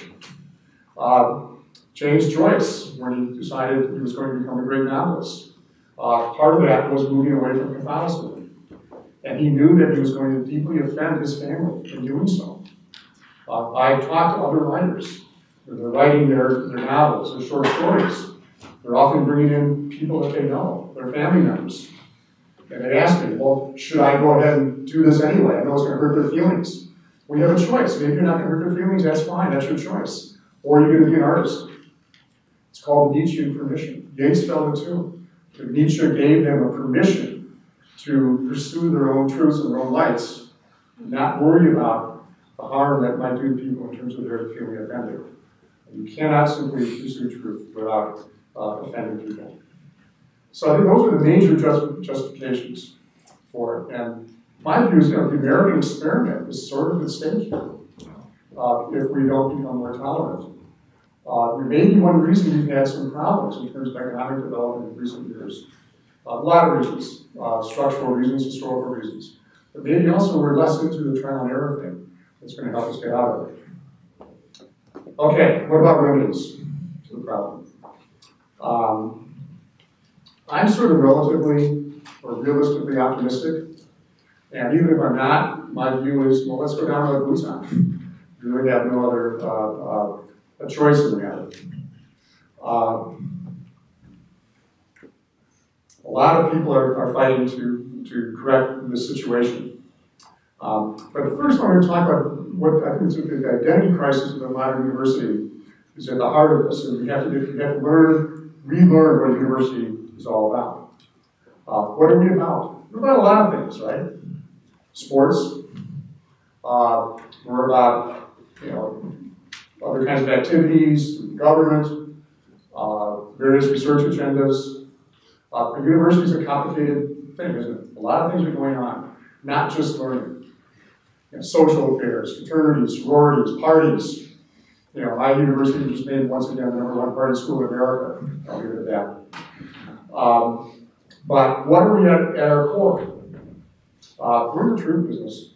James Joyce, when he decided he was going to become a great novelist, part of that was moving away from Catholicism. And he knew that he was going to deeply offend his family in doing so. I've talked to other writers. They're writing their novels, their short stories. They're often bringing in people that they know, their family members. And they ask me, well, should I go ahead and do this anyway? I know it's going to hurt their feelings. Well, you have a choice. Maybe you're not going to hurt their feelings, that's fine, that's your choice. Or you're going to be an artist. It's called the Nietzschean permission. Yeats felt it too. But Nietzsche gave them a permission to pursue their own truths and their own lights, and not worry about the harm that might do to people in terms of their feeling offended. And you cannot simply pursue truth without offending people. So I think those are the major justifications for it. And my view is, the American experiment is sort of at stake here if we don't become more tolerant. There may be one reason we've had some problems in terms of economic development in recent years. A lot of reasons, structural reasons, historical reasons. But maybe also we're less into the trial and error thing that's going to help us get out of it. Okay, what about remedies to the problem? I'm sort of relatively or realistically optimistic. And even if I'm not, my view is, well, let's go down to boots on. We really have no other a choice in the matter. A lot of people are fighting to correct this situation. But first I want to talk about what I think is the identity crisis of the modern university is at the heart of this, and we have to relearn what a university is all about. What are we about? We're about a lot of things, right? Sports. We're about, other kinds of activities, government, various research agendas. A university is a complicated thing, isn't it? A lot of things are going on, not just learning. Social affairs, fraternities, sororities, parties. My university was named once again the #1 party school in America. I'll leave it at that. But what are we at our core? We're in the truth business.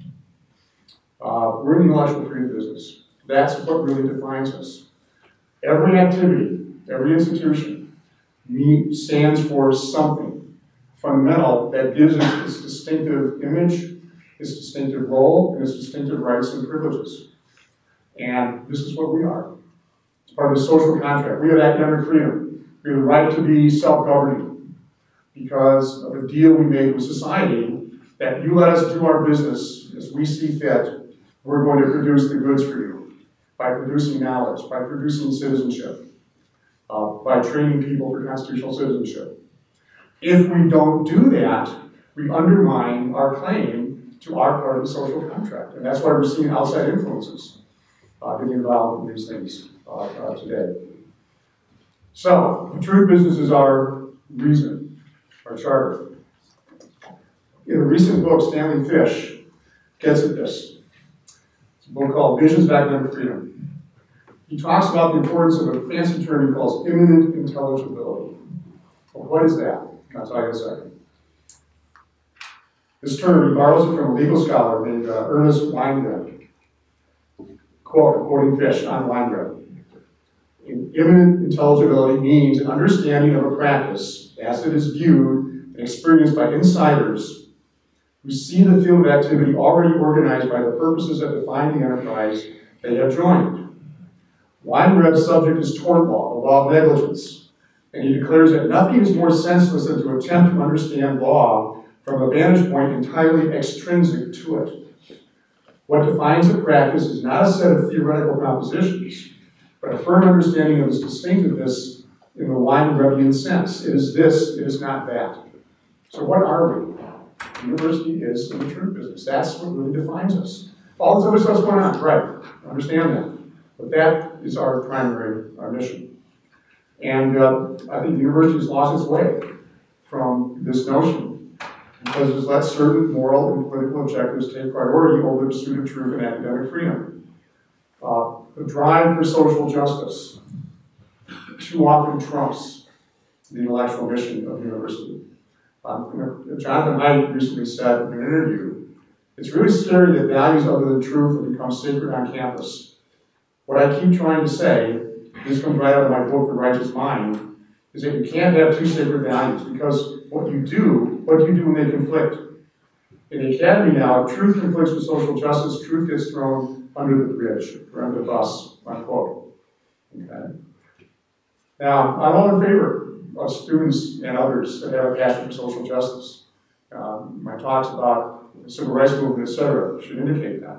We're in the intellectual freedom business. That's what really defines us. Every activity, every institution stands for something fundamental that gives us its distinctive image, its distinctive role, and its distinctive rights and privileges. And this is what we are. It's part of the social contract. We have academic freedom. We have the right to be self-governing because of a deal we made with society that you let us do our business as we see fit. We're going to produce the goods for you by producing knowledge, by producing citizenship, by training people for constitutional citizenship. If we don't do that, we undermine our claim to our part of the social contract. And that's why we're seeing outside influences getting involved in these things today. So, the truth business is our reason, our charter. In a recent book, Stanley Fish gets at this. It's a book called Visions of Academic Freedom. He talks about the importance of a fancy term he calls imminent intelligibility. Well, what is that? I'll tell you in a second. This term, he borrows it from a legal scholar named Ernest Weingreb. Quoting Fish on Weingreb. Imminent intelligibility means an understanding of a practice as it is viewed and experienced by insiders who see the field of activity already organized by the purposes that define the enterprise they have joined. Weingreb's subject is tort law, the law of negligence, and he declares that nothing is more senseless than to attempt to understand law from a vantage point entirely extrinsic to it. What defines a practice is not a set of theoretical propositions, but a firm understanding of its distinctiveness in the Weingrebian sense. It is this, it is not that. So what are we? The university is in the truth business. That's what really defines us. All this other stuff's going on, right? I understand that. But that is our primary, our mission. And I think the university has lost its way from this notion because it's let certain moral and political objectives take priority over the pursuit of truth and academic freedom. The drive for social justice too often trumps the intellectual mission of the university. Jonathan Haidt recently said in an interview, it's really scary that values other than truth have become sacred on campus. What I keep trying to say, this comes right out of my book, The Righteous Mind, is that you can't have two sacred values because what do you do when they conflict? In the academy now, if truth conflicts with social justice, truth gets thrown under the bridge, or under the bus, unquote. Okay? Now, I'm all in favor of students and others that have a passion for social justice. My talks about the civil rights movement, etc., should indicate that.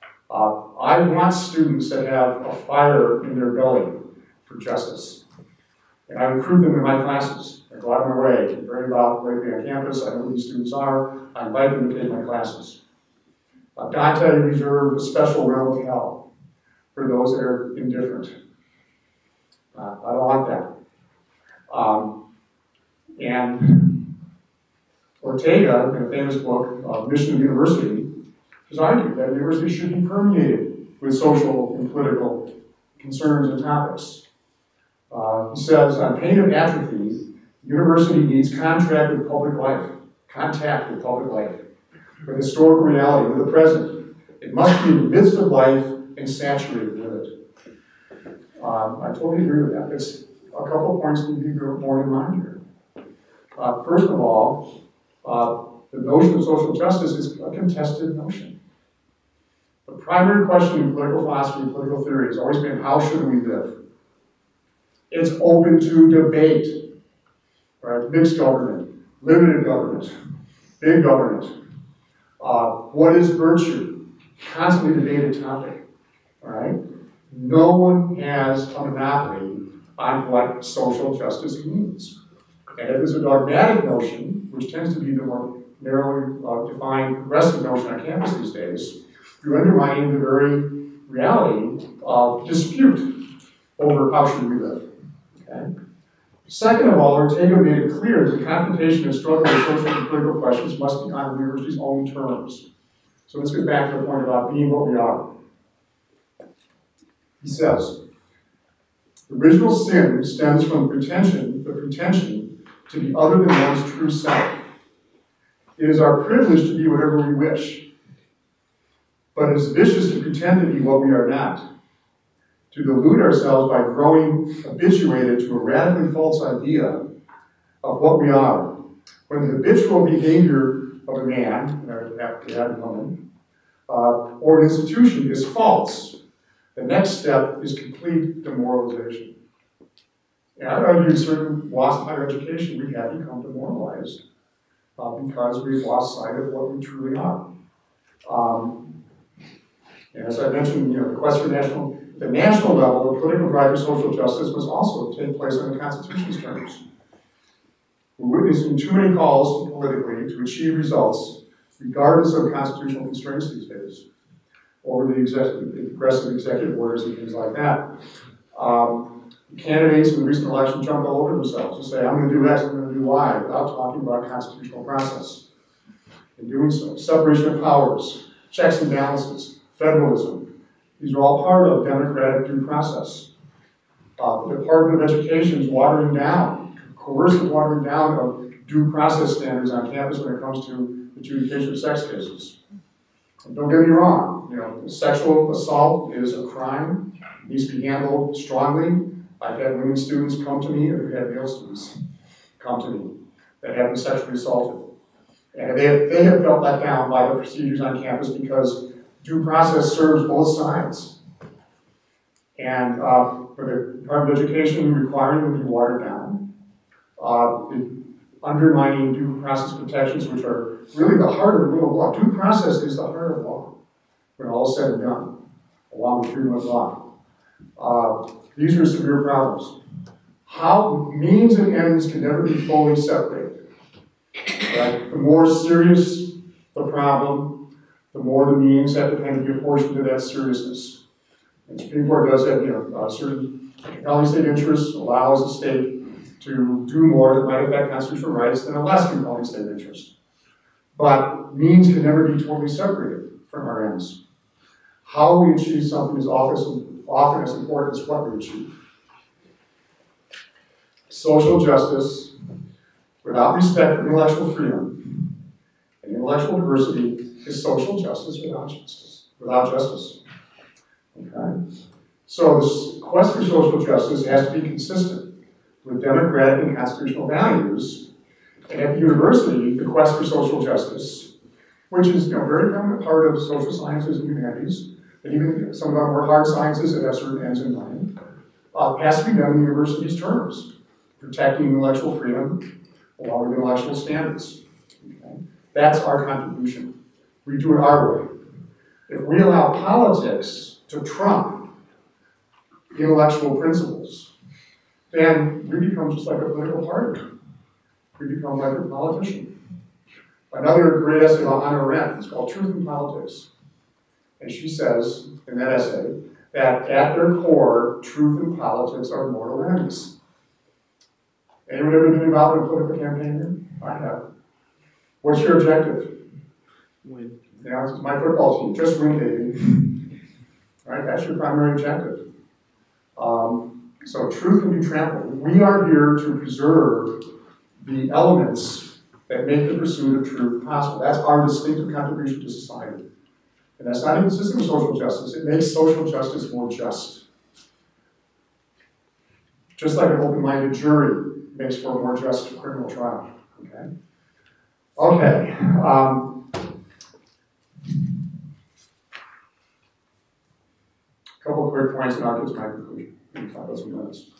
I want students that have a fire in their belly for justice. And I recruit them in my classes. I go out of my way to bring about lately on campus. I know who these students are. I invite them to take my classes. Dante reserved a special realm of hell for those that are indifferent. I don't want that. And Ortega, in a famous book, Mission of the University, has argued that the university should be permeated with social and political concerns and topics. He says, on pain of atrophy, the university needs contact with public life, with historical reality, with the present. It must be in the midst of life and saturated with it. I totally agree with that. It's a couple of points need to be more in mind here. First of all, the notion of social justice is a contested notion. The primary question in political philosophy and political theory has always been, how should we live? It's open to debate. Right? Mixed government, limited government, big government. What is virtue? Constantly debated topic. All right? No one has a monopoly on what social justice means. And if it's a dogmatic notion, which tends to be the more narrowly defined progressive notion on campus these days, you're undermining the very reality of dispute over how should we live. Okay? Second of all, Ortega made it clear that the confrontation and struggle with social and political questions must be on the university's own terms. So let's get back to the point about being what we are. He says, the original sin stems from the pretension to be other than one's true self. It is our privilege to be whatever we wish, but it is vicious to pretend to be what we are not, to delude ourselves by growing habituated to a radically false idea of what we are, when the habitual behavior of a man, and woman, or an institution is false. The next step is complete demoralization. And I would argue in certain walks of higher education, we have become demoralized because we've lost sight of what we truly are. And as I mentioned, the quest for the national level, the political drive for social justice must also take place on the Constitution's terms. We're witnessing too many calls politically to achieve results, regardless of constitutional constraints these days, over the aggressive executive orders and things like that. Candidates in the recent election jumped all over themselves to say, I'm going to do X, I'm going to do Y, without talking about constitutional process. In doing so, separation of powers, checks and balances, federalism, these are all part of democratic due process. The Department of Education is watering down, coercive watering down of due process standards on campus when it comes to adjudication of sex cases. And don't get me wrong, sexual assault is a crime, it needs to be handled strongly. I've had women students come to me, and we've had male students come to me that have been sexually assaulted. And they have felt let down by the procedures on campus because due process serves both sides. And for the Department of Education requiring them to be watered down, undermining due process protections, which are really the heart of the rule of law. Due process is the heart of law, when all is said and done, along with freedom of thought. These are severe problems. How means and ends can never be fully separated. Right? The more serious the problem, the more the means have to kind of be apportioned to that seriousness. And the Supreme Court does have, certain compelling state interests allows the state to do more that might affect constitutional rights than a less compelling state interest. But means can never be totally separated from our ends. How we achieve something is often as important as what we achieve. Social justice, without respect for intellectual freedom and intellectual diversity, is social justice without justice. Okay? So this quest for social justice has to be consistent with democratic and constitutional values. And at the university, the quest for social justice, which is a very prominent part of social sciences and humanities, and even some of our more hard sciences that have certain ends in mind, has to be done in the university's terms, protecting intellectual freedom along with intellectual standards. Okay? That's our contribution. We do it our way. If we allow politics to trump intellectual principles, then we become just like a political party. We become like a politician. Another great essay by Hannah Arendt is called Truth in Politics. And she says in that essay that at their core, truth and politics are mortal enemies. Anyone ever been involved in a political campaign here? I have. What's your objective? Win. Yeah, this is my football team. Just win, baby. All right, that's your primary objective. So truth can be trampled. We are here to preserve the elements that make the pursuit of truth possible. That's our distinctive contribution to society. And that's not inconsistent with social justice. It makes social justice more just. Just like an open-minded jury makes for a more just criminal trial. Okay? Okay. A couple of quick points and I'll get to my conclusion. We'll talk about some minutes.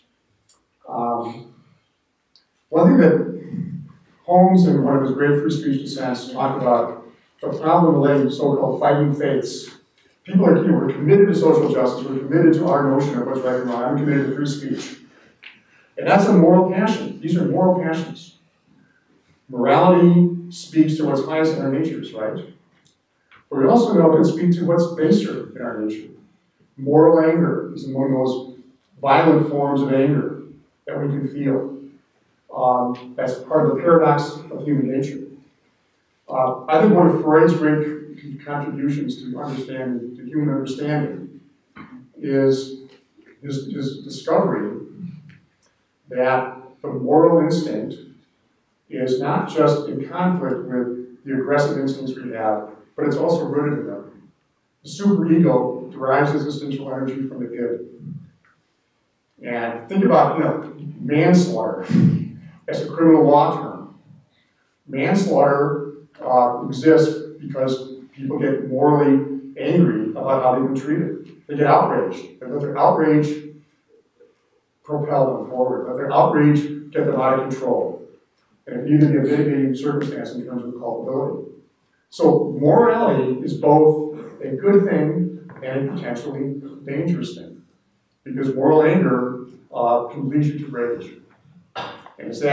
One thing that Holmes, in one of his great free speech dissents, talked about the problem relating to so-called fighting faiths. People are, we're committed to social justice, we're committed to our notion of what's right and wrong, I'm committed to free speech. And that's a moral passion. These are moral passions. Morality speaks to what's highest in our natures, right? But we also know it can speak to what's baser in our nature. Moral anger is one of the most violent forms of anger that we can feel. That's part of the paradox of human nature. I think one of Freud's great contributions to human understanding is his discovery that the moral instinct is not just in conflict with the aggressive instincts we have, but it's also rooted in them. The superego derives its essential energy from the id. And think about, manslaughter as a criminal law term. Manslaughter exists because people get morally angry about how they've been treated. They get outraged. They let their outrage propel them forward. Let their outrage get them out of control. And it can even be a mitigating circumstance in terms of culpability. So morality is both a good thing and a potentially dangerous thing. Because moral anger can lead you to rage. And it's that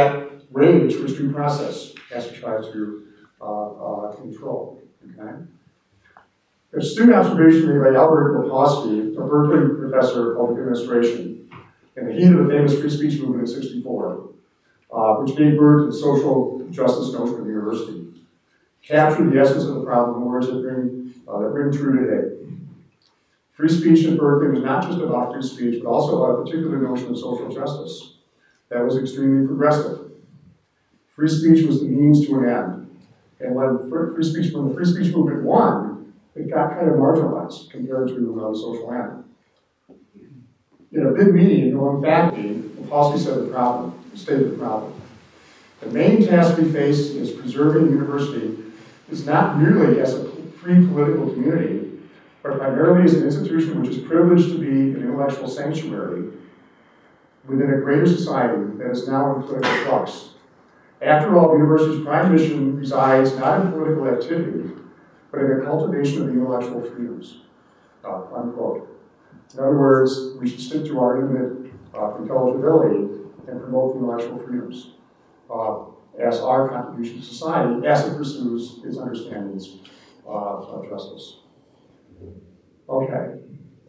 rage, which due process has to try to control. Okay? A student observation made by Albert Bukowski, a Berkeley professor of public administration, in the heat of the famous free speech movement in '64, which gave birth to the social justice notion of the university, captured the essence of the problem in words that ring true today. Free speech at Berkeley was not just about free speech, but also about a particular notion of social justice that was extremely progressive. Free speech was the means to an end. And when the free speech movement won, it got kind of marginalized compared to the social end. In a big meeting among faculty, Bukowski stated the problem. The main task we face is preserving the university is not merely as a free political community, but primarily as an institution which is privileged to be an intellectual sanctuary within a greater society that is now in political flux. After all, the university's prime mission resides not in political activity, but in the cultivation of the intellectual freedoms, unquote. In other words, we should stick to our intimate intelligibility and promote the intellectual freedoms as our contribution to society as it pursues its understandings of justice. Okay.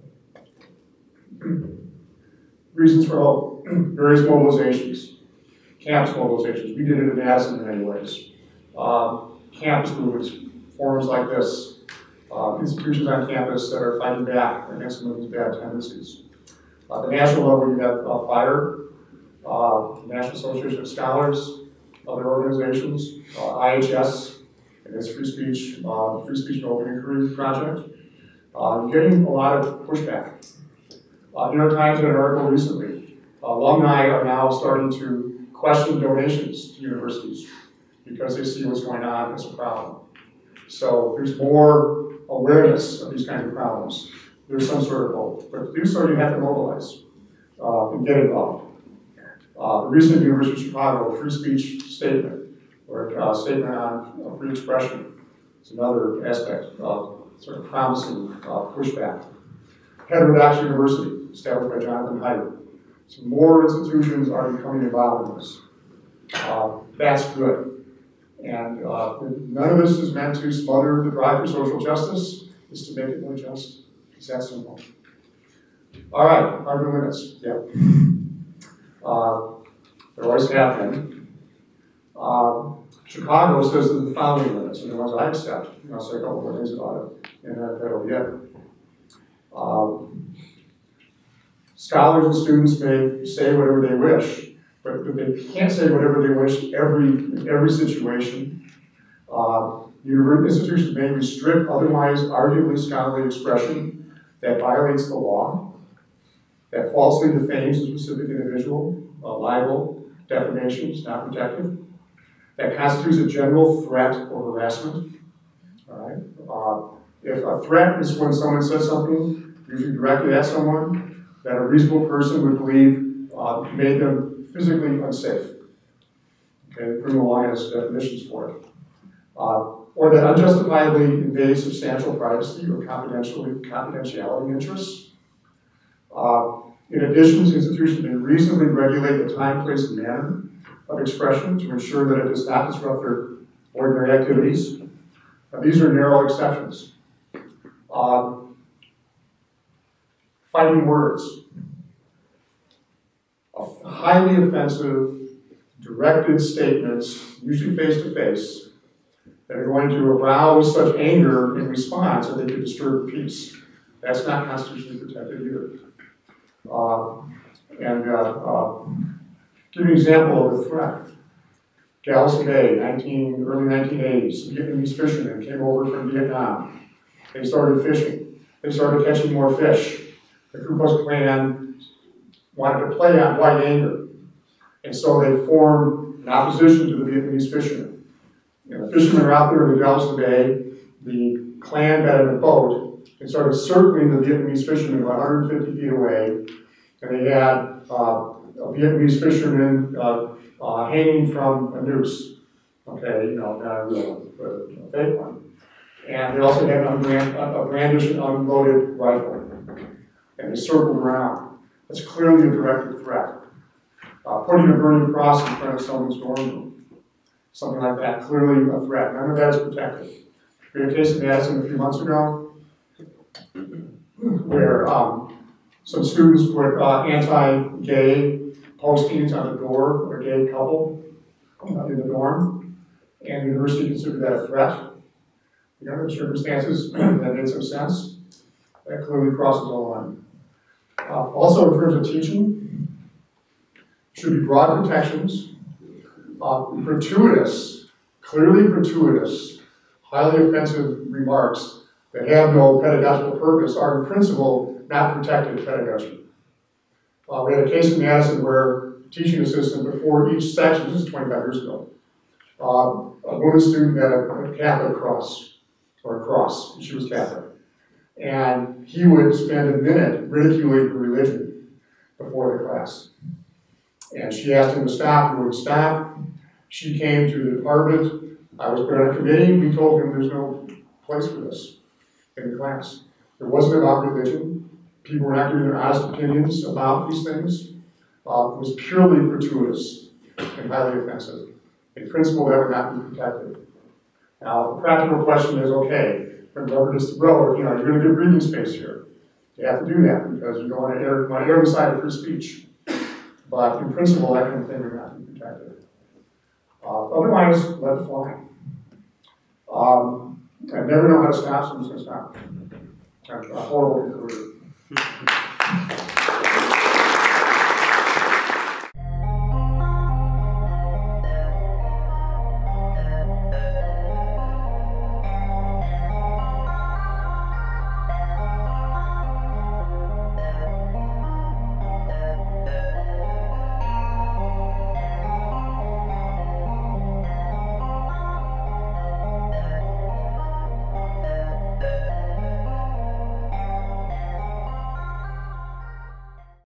Reasons for hope. Various mobilizations. Campus mobilizations. We did it in Madison in many ways. Campus movements, forums like this, institutions on campus that are fighting back against some of these bad tendencies. At the national level, you have FIRE, the National Association of Scholars, other organizations, IHS, and its Free Speech and Open Inquiry Project. Getting a lot of pushback. New York Times had an article recently. Alumni are now starting to question donations to universities because they see what's going on as a problem. So there's more awareness of these kinds of problems. There's some sort of hope. But to do so, you have to mobilize and get involved. The recent University of Chicago free speech statement, or a statement on free expression, is another aspect of sort of promising pushback. Heterodox University, established by Jonathan Haidt. So more institutions are becoming involved in this. That's good. And none of this is meant to smother the drive for social justice. It's to make it more just. It's that simple. All right, hard limits. Yeah. There always have been. Chicago says that the following limits, and the ones I accept. I'll say a couple more things about it, and that'll be it. Scholars and students may say whatever they wish, but they can't say whatever they wish in every situation. Institutions may restrict otherwise arguably scholarly expression that violates the law, that falsely defames a specific individual, libel, defamation is not protected, that constitutes a general threat or harassment. All right? If a threat is when someone says something, usually directed at someone, that a reasonable person would believe made them physically unsafe. Okay, the criminal law has definitions for it. Or that unjustifiably invades substantial privacy or confidentiality interests. In addition, institutions may reasonably regulate the time, place, and manner of expression to ensure that it does not disrupt their ordinary activities. Now, these are narrow exceptions. Fighting words. Highly offensive, directed statements, usually face-to-face, that are going to arouse such anger in response that they could disturb peace. That's not constitutionally protected either. Give you an example of the threat. Galveston Bay, early 1980s, Vietnamese fishermen came over from Vietnam. They started fishing. They started catching more fish. The Ku Klux Klan wanted to play on white anger. And so they formed an opposition to the Vietnamese fishermen. The fishermen are out there in the Galveston Bay. The Klan got in a boat and started circling the Vietnamese fishermen about 150 feet away. And they had a Vietnamese fisherman hanging from a noose. Okay, not a real one, but a fake one. And they also had a brandished and unloaded rifle. And they circled around. That's clearly a directed threat. Putting a burning cross in front of someone's dorm room, something like that, clearly a threat. None of that is protected. We had a case in Madison a few months ago where some students put anti-gay postings on the door of a gay couple in the dorm, and the university considered that a threat. Under the circumstances, that made some sense. That clearly crosses the line. Also, in terms of teaching, should be broad protections, clearly gratuitous, highly offensive remarks that have no pedagogical purpose are in principle not protected pedagogy. We had a case in Madison where a teaching assistant before each section, this is 25 years ago, a woman student had a Catholic cross, or a cross, she was Catholic. And he would spend a minute ridiculing her religion before the class. And she asked him to stop, he wouldn't stop. She came to the department, I was put on a committee, we told him there's no place for this in the class. It wasn't about religion, people were not giving their honest opinions about these things. It was purely gratuitous and highly offensive. In principle, that would not be protected. Now, the practical question is, okay, from rubber to the road, you're going to give breathing space here. You have to do that because you don't want to err on the side of free speech. But in principle, that kind of thing would not be protected. Otherwise, let it fly. I never know how to stop, so I'm just going to stop. A horrible conclusion.